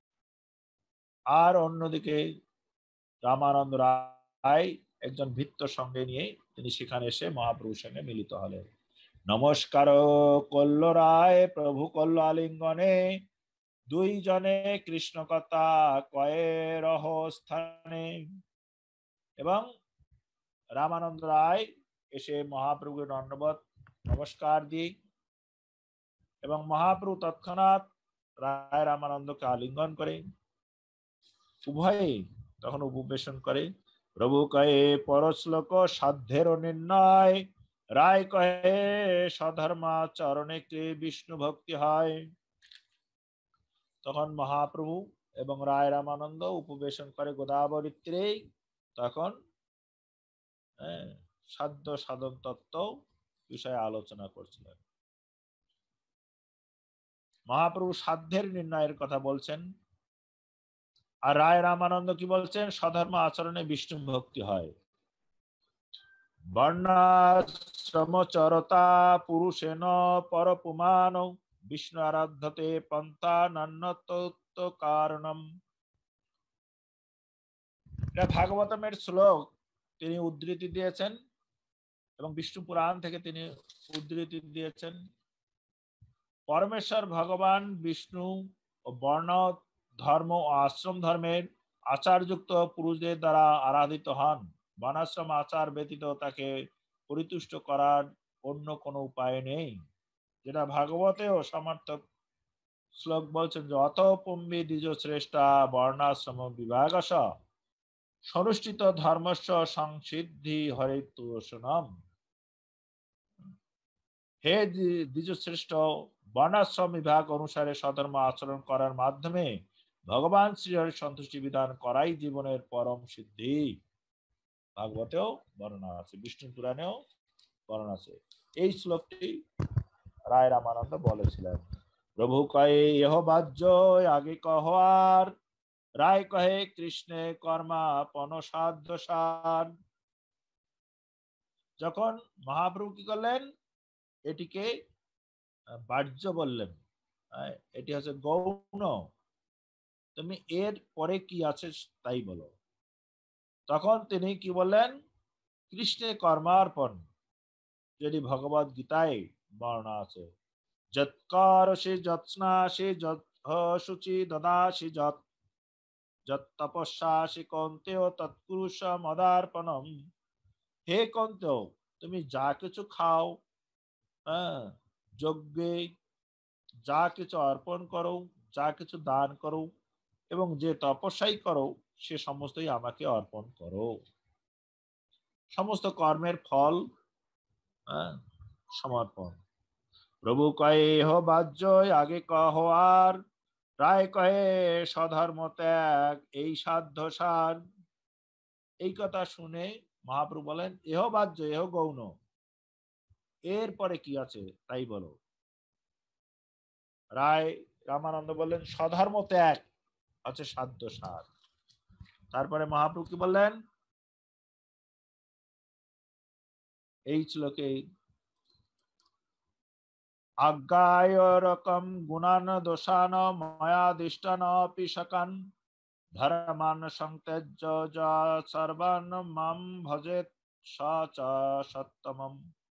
[SPEAKER 1] আর অন্যদিকে রামানন্দ রায় একজন ভৃত্য সঙ্গে নিয়ে তিনি সেখানে এসে মহাপ্রভুর সঙ্গে মিলিত হলেন। নমস্কার করল রায় প্রভু করল আলিঙ্গনে, দুই জনে কৃষ্ণ কথা কয়ে রহ স্থানে। এবং রামানন্দ রায় এসে মহাপ্রভুকে দণ্ডবত নমস্কার দিয়ে এবং মহাপ্রভু তৎক্ষণাৎ রায় রামানন্দকে আলিঙ্গন করে উভয়ে তখন উপবেশন করে। প্রভু কয়ে পরশ্লোক সাধ্যের নির্ণয়, রায় কহে স্বধর্মাচরণে কে বিষ্ণু ভক্তি হয়। তখন মহাপ্রভু এবং রায় রামানন্দ উপবেশন করে গোদাবরী তীরে। তখন সাধ্য সাধন তত্ত্ব বিষয়ে আলোচনা করছিলেন। মহাপ্রভু সাধ্যের নির্ণয়ের কথা বলছেন, আর রায় রামানন্দ কি বলছেন? স্বধর্ম আচরণে বিষ্ণু ভক্তি হয়। বর্ণাশ্রমচরতা পুরুষেন পরপুমান, বিষ্ণু আরাধ্যতে পন্থা নান্যতত্ত্ব কারণম। এটা ভাগবতমের শ্লোক তিনি উদ্ধৃতি দিয়েছেন এবং বিষ্ণু পুরাণ থেকে তিনি উদ্ধৃতি দিয়েছেন। পরমেশ্বর ভগবান বিষ্ণু ও বর্ণ ধর্ম ও আশ্রম ধর্মের আচারযুক্ত পুরুষদের দ্বারা আরাধিত হন। বর্ণাশ্রম আচার ব্যতীত তাকে পরিতুষ্ট করার অন্য কোনো উপায় নেই। যেটা ভাগবতেও সমর্থক শ্লোক বলছেন যে অত পুম্বি দ্বিজ শ্রেষ্ঠা বর্ণাশ্রম বিভাগস, সনুষ্ঠিত ধর্মস্য সংসিদ্ধি হরিতোষণম। হে দ্বিজশ্রেষ্ঠ, বর্ণাশ্রম বিভাগ অনুসারে সধর্ম আচরণ করার মাধ্যমে ভগবান শ্রীহরির সন্তুষ্টি বিধান করাই জীবনের পরম সিদ্ধি। ভাগবতেও বর্ণনা আছে, বিষ্ণু পুরাণেও বর্ণনা আছে। এই শ্লোকটি রায় রামানন্দ বলেছিলেন। প্রভু কয়ে এহ বাহ্য আগে কহার, রায় কহে কৃষ্ণে কর্মা পনসাধ্য সার। যখন মহাপ্রভু কি করলেন? এটিকে বাহ্য বললেন, এটি হচ্ছে গৌণ, তুমি এর পরে কি আছে তাই বলো। তখন তিনি কি বললেন? কৃষ্ণে কর্মার্পণ, যেটি ভগবদ গীতায় বর্ণনা আছে। যৎকারসি যৎস্নাসি যৎশুচি দদাসি যৎ তপস্যাসি কৌন্তেয় তৎপুরুষ মদার্পণম। হে কৌন্তেয়, তুমি যা কিছু খাও, যজ্ঞে যা কিছু অর্পণ করো, যা কিছু দান করো এবং যে তপস্যাই করো, সে সমস্তই আমাকে অর্পণ করো। সমস্ত কর্মের ফল সমর্পণ। প্রভু কয়ে হো বাহ্য আগে কহ আর, রায় কহে স্বধর্ম ত্যাগ এই সাধ্য সার। এই কথা শুনে মহাপ্রভু বলেন এহ বাহ্য, এহ গৌণ, এরপরে কি আছে তাই বলো। রায় রামানন্দ বললেন স্বধর্ম ত্যাগ আছে সাধ্য সার। তারপরে মহাপ্রভু কি বললেন? এই শ্লোকে আজ্ঞায় রকম গুণান দোষান ময়াদিষ্টান পিশকান, ধর্মান সংত্যজ্য যা সর্বান মাম ভজেত সা চ সত্তমম।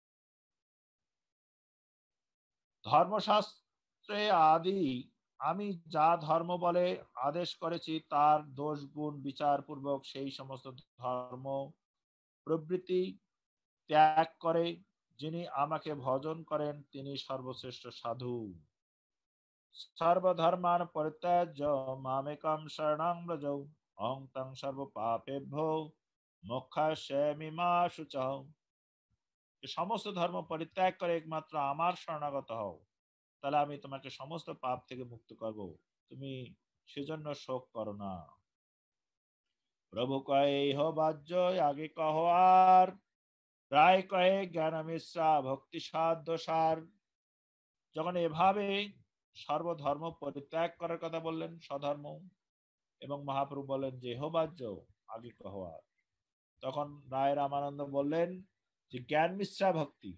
[SPEAKER 1] ধর্মশাস্ত্রে আদি আমি যা ধর্ম বলে আদেশ করেছি তার দোষ গুণ বিচার পূর্বক সেই সমস্ত ধর্ম প্রবৃত্তি ত্যাগ করে যিনি আমাকে ভজন করেন তিনি সর্বশ্রেষ্ঠ সাধু। সর্বধর্মান পরিত্যাজ্য মামেকম শরণং ব্রজ, অহং তং সর্ব পাপেভ্যো মোক্ষাস্যামি মা শুচঃ। সমস্ত ধর্ম পরিত্যাগ করে একমাত্র আমার শরণাগত হও, তাহলে আমি তোমাকে সমস্ত পাপ থেকে মুক্ত করব, তুমি সেজন্য শোক করো না। প্রভু কয়ে ইহ বাহ্য আগে কহ আর, রায় কহে জ্ঞান মিশ্রা ভক্তি সাধ্য সার। যখন এভাবে সর্বধর্ম পরিত্যাগ করার কথা বললেন, স্বধর্ম, এবং মহাপ্রভু বললেন যে ইহ বাহ্য আগে কহ আর, তখন রায় রামানন্দ বললেন যে জ্ঞান মিশ্রা ভক্তি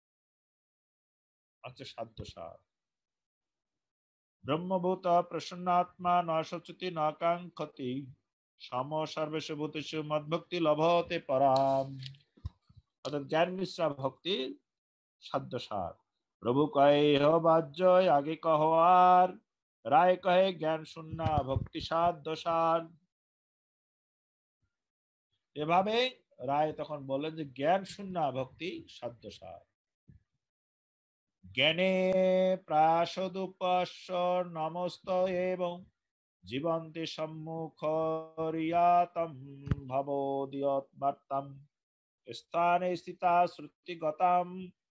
[SPEAKER 1] হচ্ছে সাধ্য সার। ব্রহ্মভূত প্রসন্নাত্মা ন শোচতি ন কাঙ্ক্ষতি, সম সর্বেষু ভূতেষু মদ্ভক্তি লভতে পরাম। অর্থাৎ জ্ঞান মিশ্রা ভক্তি সাধ্য সার। প্রভু কহে ইহ বাহ্য আগে কহ আর, রায় কহে জ্ঞান শূন্য ভক্তি সাধ্য সার। এভাবে রায় তখন বললেন যে জ্ঞান শূন্য ভক্তি সাধ্য সার। জ্ঞানে প্রাসদুপস্য নমস্ত এবং জীবন্তি সম্মুখরিয়াতম ভবোদিয়ৎবার্তাম, স্থানে স্থিতা শ্রুতিগতাম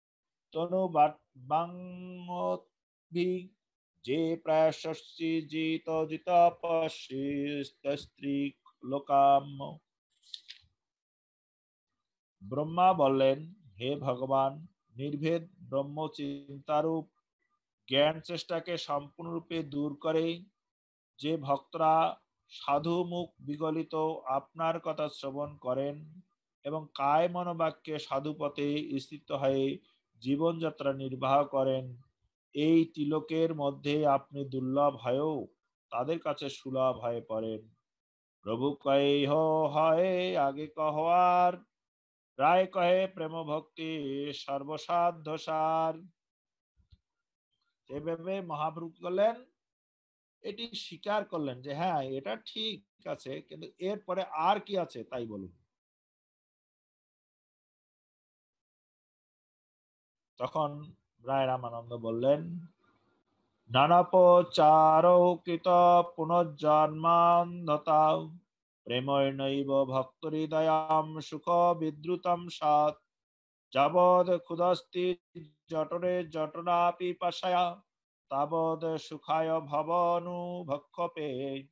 [SPEAKER 1] তনুবাংবি, যে প্রায়শস্যি জিত জিত পশ্চিস্ত্রী লোকাম। ব্রহ্মা বললেন, হে ভগবান, নির্ভেদ ব্রহ্ম চিন্তারূপ জ্ঞান চেষ্টাকে সম্পূর্ণরূপে দূর করে যে ভক্তরা সাধু মুখ বিগলিত আপনার কথা শ্রবণ করেন এবং কায় মনোবাক্যে সাধুপথে স্থিত হয়ে জীবনযাত্রা নির্বাহ করেন, এই তিলকের মধ্যে আপনি দুর্লভ হয়েও তাদের কাছে সুলভ হয়ে পড়েন। প্রভু কহে ইহ হয় আগে কহ আর, রায় কহে প্রেম ভক্তি সর্বসাধ্য সার। এভাবে মহাপ্রভু করলেন, এটি স্বীকার করলেন যে হ্যাঁ এটা ঠিক আছে, কিন্তু এরপরে আর কি আছে তাই বলুন। তখন রায় রামানন্দ বললেন, নানাপচারৌ কৃত পুনর্জন্মান্ধতা, প্রেমৈনৈব ভক্ত হৃদয়াম সুখ বিদ্রুতম সাত, যাবদ ক্ষুদস্তি জটরে জটনা পিপাসায়া, তাবদ সুখায় ভবনুভক্ষপে।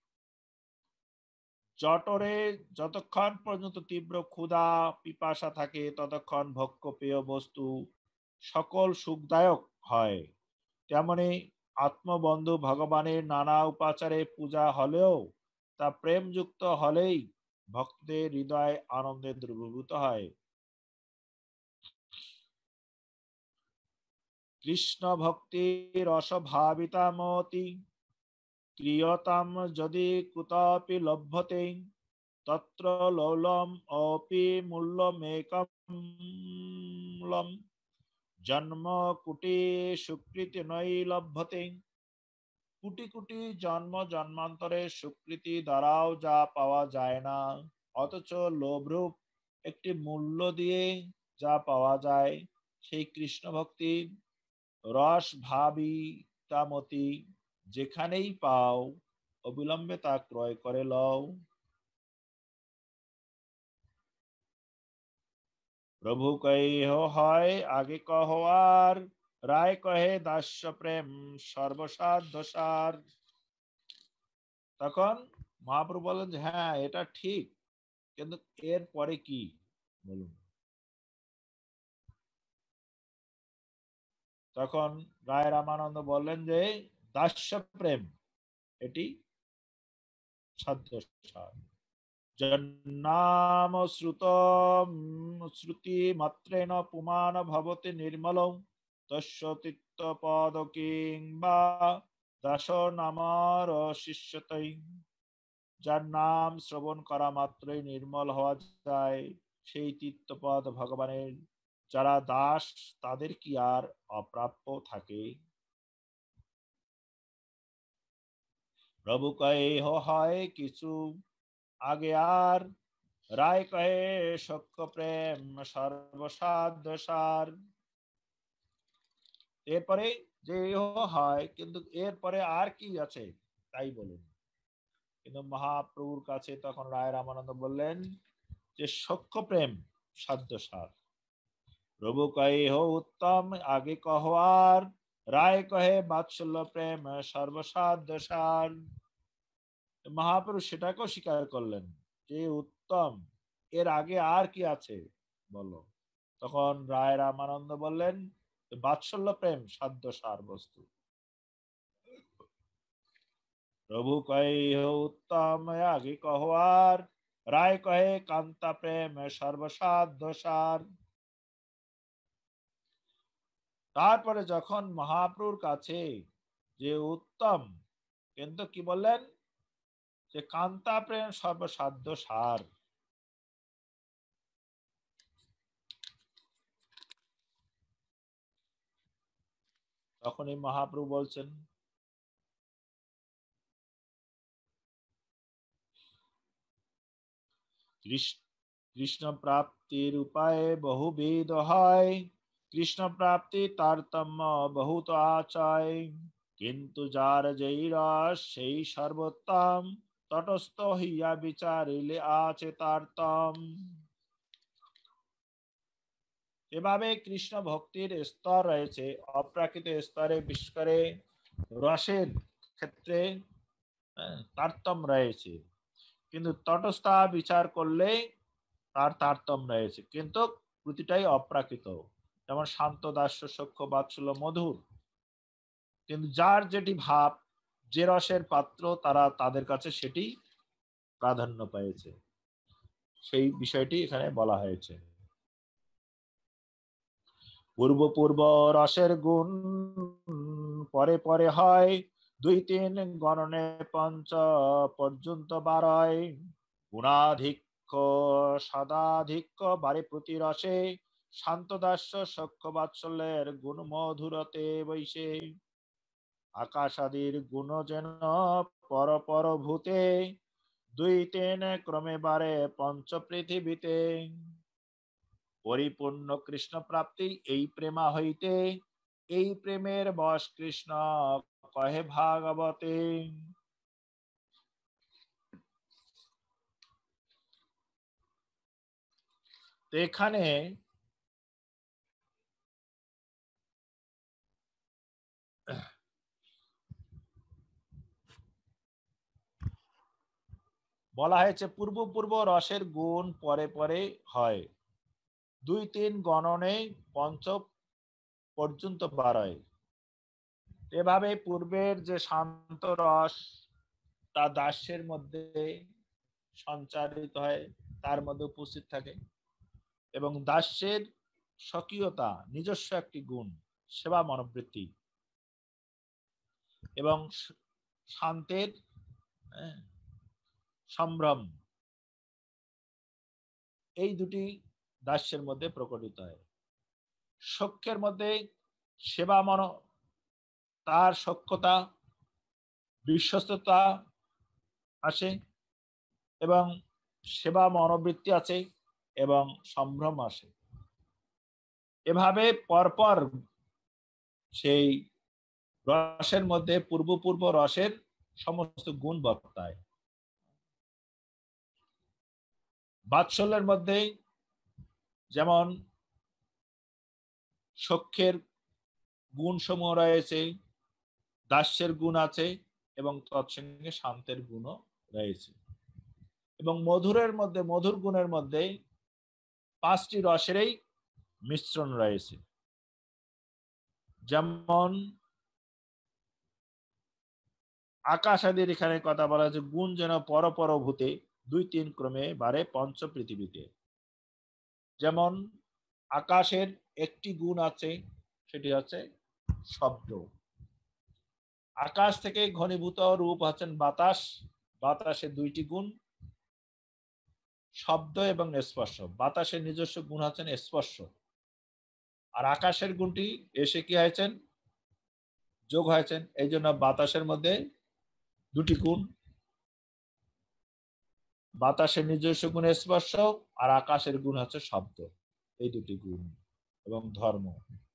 [SPEAKER 1] জটরে যতক্ষণ পর্যন্ত তীব্র ক্ষুধা পিপাসা থাকে ততক্ষণ ভক্ষ পেয় বস্তু সকল সুখদায়ক হয়, তেমনি আত্মবন্ধু ভগবানের নানা উপাচারে পূজা হলেও তা প্রেমযুক্ত হলেই ভক্তদের হৃদয় আনন্দে দ্রবীভূত হয়। কৃষ্ণ ভক্তি রসভাবিতা মতি, ক্রিয়তাম যদি কুতাপি লভ্যতে, তত্র লৌলম অপি মূল্যমেকম, জন্ম কুটি সুকৃতি নৈ লভ্যতে। কোটি কোটি জন্ম জন্মান্তরে সুকৃতি দ্বারাও যা পাওয়া যায় না, অথচ লোভরূপ একটি মূল্য দিয়ে যা পাওয়া যায়, সেই কৃষ্ণ ভক্তি রস ভাবিতামতি, যেখানেই পাও অবিলম্বে তা ক্রয় করে লও। প্রভু কহে হয় আগে কহ আর, রায় কহে দাস্য প্রেম সর্বসাধ্য সার। তখন মহাপ্রভু বলেন যে হ্যাঁ এটা ঠিক, কিন্তু এর পরে কি বলুন। তখন রায় রামানন্দ বললেন যে দাস্য প্রেম এটি সাধ্য সার। জন্নাম শ্রুতি মাত্রেণ পুমান ভবতি নির্মলং, তস্য তিক্তপদ কিংবা দাস নামার শিষ্যতৈ। যার নাম শ্রবণ করা মাত্রই নির্মল হওয়া যায়, সেই তিক্তপদ ভগবানের যারা দাস তাদের কি আর অপ্রাপ্য থাকে। প্রভু কহে হয় কিছু আগে আর, রায় কহে সখ্য প্রেম সর্বসাধ্য সার। এরপরে যে হয়, কিন্তু এরপরে আর কি আছে তাই বলুন। কিন্তু মহাপ্রভুর কাছে তখন রায় রামানন্দ বললেন যে সখ্য প্রেম সাধ্য সার। প্রভু কহে উত্তম আগে কহ আর, রায় কহে বাৎসল্য প্রেম সর্বসাধ্য সার। মহাপুরুষ সেটাকেও স্বীকার করলেন যে উত্তম, এর আগে আর কি আছে বলো। তখন রায় রামানন্দ বললেন বাৎসল্য প্রেম সাধ্য সার বস্তু। প্রভু কহে উত্তম আগে কহ আর, রায় কহে কান্তা প্রেম সর্বসাধ্য সার। তারপরে যখন মহাপ্রভুর কাছে যে উত্তম, কিন্তু কি বললেন যে কান্তা প্রেম সর্বসাধ্য সার। তখনই মহাপ্রভু বলছেন কৃষ্ণ প্রাপ্তির উপায় বহুবিধ হয়, কৃষ্ণ প্রাপ্তি তারতম্য বহুত আচায়, কিন্তু যার যেই রস সেই সর্বোত্তম, তটস্থ হইয়া বিচারিলে আছে তারতম। এভাবে কৃষ্ণ ভক্তির স্তর রয়েছে। অপ্রাকৃত স্তরে বিশেষ করে রসের ক্ষেত্রে তারতম্য রয়েছে, কিন্তু তটস্থ বিচার করলে তার তারতম্য রয়েছে, কিন্তু প্রতিটাই অপ্রাকৃত। যেমন শান্ত দাস্য সখ্য বাৎসল্য মধুর, কিন্তু যার যেটি ভাব, যে রসের পাত্র, তারা তাদের কাছে সেটি প্রাধান্য পেয়েছে, সেই বিষয়টি এখানে বলা হয়েছে। পূর্ব পূর্ব রসের গুণ পরে পরে হয়, দুই তিন গণনে পঞ্চ পর্যন্ত বাড়ায়, গুণাধিক্য সদাধিক্য বারে প্রতি রসে, শান্ত দাস্য সখ্য বাৎসল্যের গুণ মধুরতে বৈশে, আকাশ আদির গুণ যেন পর পর ভূতে, দুই তিন ক্রমে বারে পঞ্চ পৃথিবীতে, পরিপূর্ণ কৃষ্ণ প্রাপ্তি এই প্রেমা হইতে, এই প্রেমের বশ কৃষ্ণ কহে ভাগবতে। তো এখানে বলা হয়েছে পূর্ব পূর্ব রসের গুণ পরে পরে হয়, দুই তিন গণনে পঞ্চ পর্যন্ত বাড়ায়। এভাবে পূর্বের যে শান্ত রস তা দাস্যের মধ্যে সঞ্চারিত হয়, তার মধ্যে উপস্থিত থাকে, এবং দাস্যের স্বকীয়তা নিজস্ব একটি গুণ, সেবা মনোবৃত্তি, এবং শান্তের সম্ভ্রম, এই দুটি দাস্যের মধ্যে প্রকটিত হয়। সখ্যের মধ্যে সেবা মন, তার সখ্যতা বিশ্বস্ততা আসে, এবং সেবা মনোবৃত্তি আছে, এবং সম্ভ্রম আসে। এভাবে পরপর সেই রসের মধ্যে পূর্ব পূর্ব রসের সমস্ত গুণ বর্তায়। বাৎসল্যের মধ্যে যেমন সখ্যের গুণ সমূহ রয়েছে, দাস্যের গুণ আছে, এবং তৎসঙ্গে শান্তের গুণও রয়েছে। এবং মধুরের মধ্যে, মধুর গুণের মধ্যে পাঁচটি রসেরই মিশ্রণ রয়েছে। যেমন আকাশ আদির এখানে কথা বলা হয়েছে, গুণ যেন পর পর ভূতে, দুই তিন ক্রমে বারে পঞ্চ পৃথিবীতে। যেমন আকাশের একটি গুণ আছে, সেটি হচ্ছে শব্দ। আকাশ থেকে ঘনীভূত রূপ হচ্ছেন বাতাস, বাতাসের দুইটি গুণ শব্দ এবং স্পর্শ। বাতাসের নিজস্ব গুণ হচ্ছেন স্পর্শ, আর আকাশের গুণটি এসে কি হয়েছেন, যোগ হয়েছেন। এই জন্য বাতাসের মধ্যে দুটি গুণ, বাতাসের নিজস্ব গুণ স্পর্শ, আর আকাশের গুণ হচ্ছে শব্দ, এই দুটি গুণ এবং ধর্ম।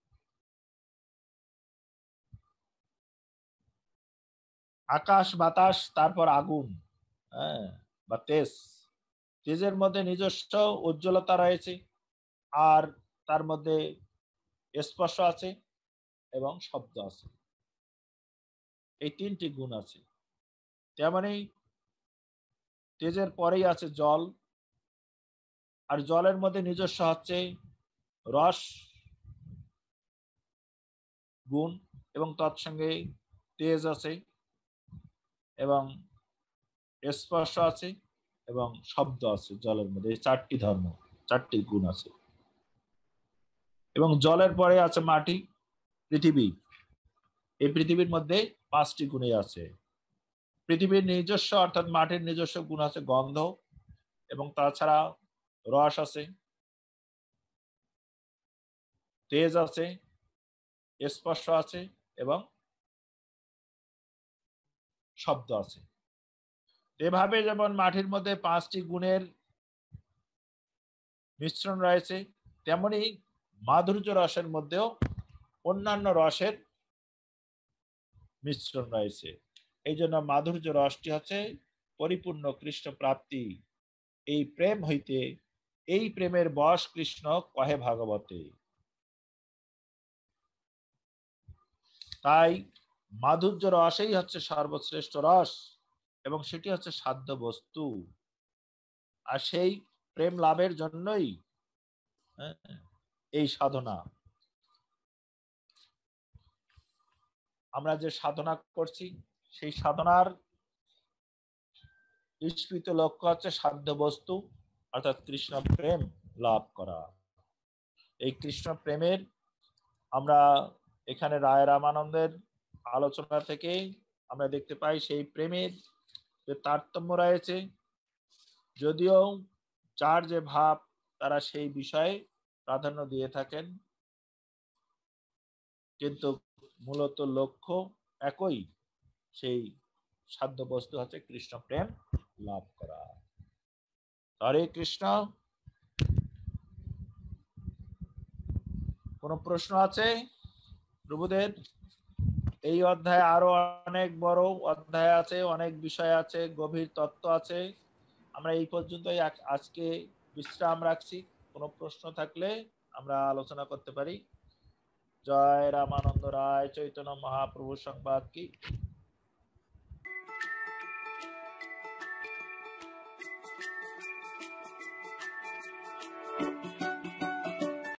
[SPEAKER 1] আকাশ বাতাস, তারপর আগুন, বা তেজ। তেজের মধ্যে নিজস্ব উজ্জ্বলতা রয়েছে, আর তার মধ্যে স্পর্শ আছে, এবং শব্দ আছে, এই তিনটি গুণ আছে। তেমনি তেজের পরেই আছে জল, আর জলের মধ্যে নিজস্ব হচ্ছে রস গুণ, এবং তৎসঙ্গে তেজ আছে এবং স্পর্শ আছে এবং শব্দ আছে। জলের মধ্যে এই চারটি ধর্ম, চারটি গুণ আছে। এবং জলের পরে আছে মাটি, পৃথিবী। এই পৃথিবীর মধ্যে পাঁচটি গুণই আছে। পৃথিবীর নিজস্ব অর্থাৎ মাটির নিজস্ব গুণ আছে গন্ধ, এবং তাছাড়া রস আছে, তেজ আছে, স্পর্শ আছে এবং শব্দ আছে। এভাবে যেমন মাটির মধ্যে পাঁচটি গুণের মিশ্রণ রয়েছে, তেমনি মাধুর্য রসের মধ্যেও অন্যান্য রসের মিশ্রণ রয়েছে। এই জন্য মাধুর্য রসটি হচ্ছে পরিপূর্ণ কৃষ্ণ প্রাপ্তি। এই প্রেম হইতে, এই প্রেমের বশ কৃষ্ণ কহে ভাগবতে। তাই মাধুর্য রসই হচ্ছে সর্বশ্রেষ্ঠ রস, এবং সেটি হচ্ছে সাধ্য বস্তু। আর সেই প্রেম লাভের জন্যই এই সাধনা। আমরা যে সাধনা করছি, সেই সাধনার ইস্পিত লক্ষ্য হচ্ছে সাধ্য বস্তু অর্থাৎ কৃষ্ণ প্রেম লাভ করা। এই কৃষ্ণ প্রেমের আমরা এখানে রায় রামানন্দের আলোচনা থেকে আমরা দেখতে পাই সেই প্রেমের যে তারতম্য রয়েছে। যদিও যার যে ভাব তারা সেই বিষয়ে প্রাধান্য দিয়ে থাকেন, কিন্তু মূলত লক্ষ্য একই, সেই সাধ্য বস্তু হচ্ছে কৃষ্ণ প্রেম লাভ করা। হরে কৃষ্ণ। কোন প্রশ্ন আছে প্রভুদের? এই অধ্যায়ে আরো অনেক বড় অধ্যায় আছে, অনেক বিষয় আছে, গভীর তত্ত্ব আছে। আমরা এই পর্যন্তই আজকে বিশ্রাম রাখছি। কোনো প্রশ্ন থাকলে আমরা আলোচনা করতে পারি। জয় রামানন্দ রায় চৈতন্য মহাপ্রভু সংবাদ কি।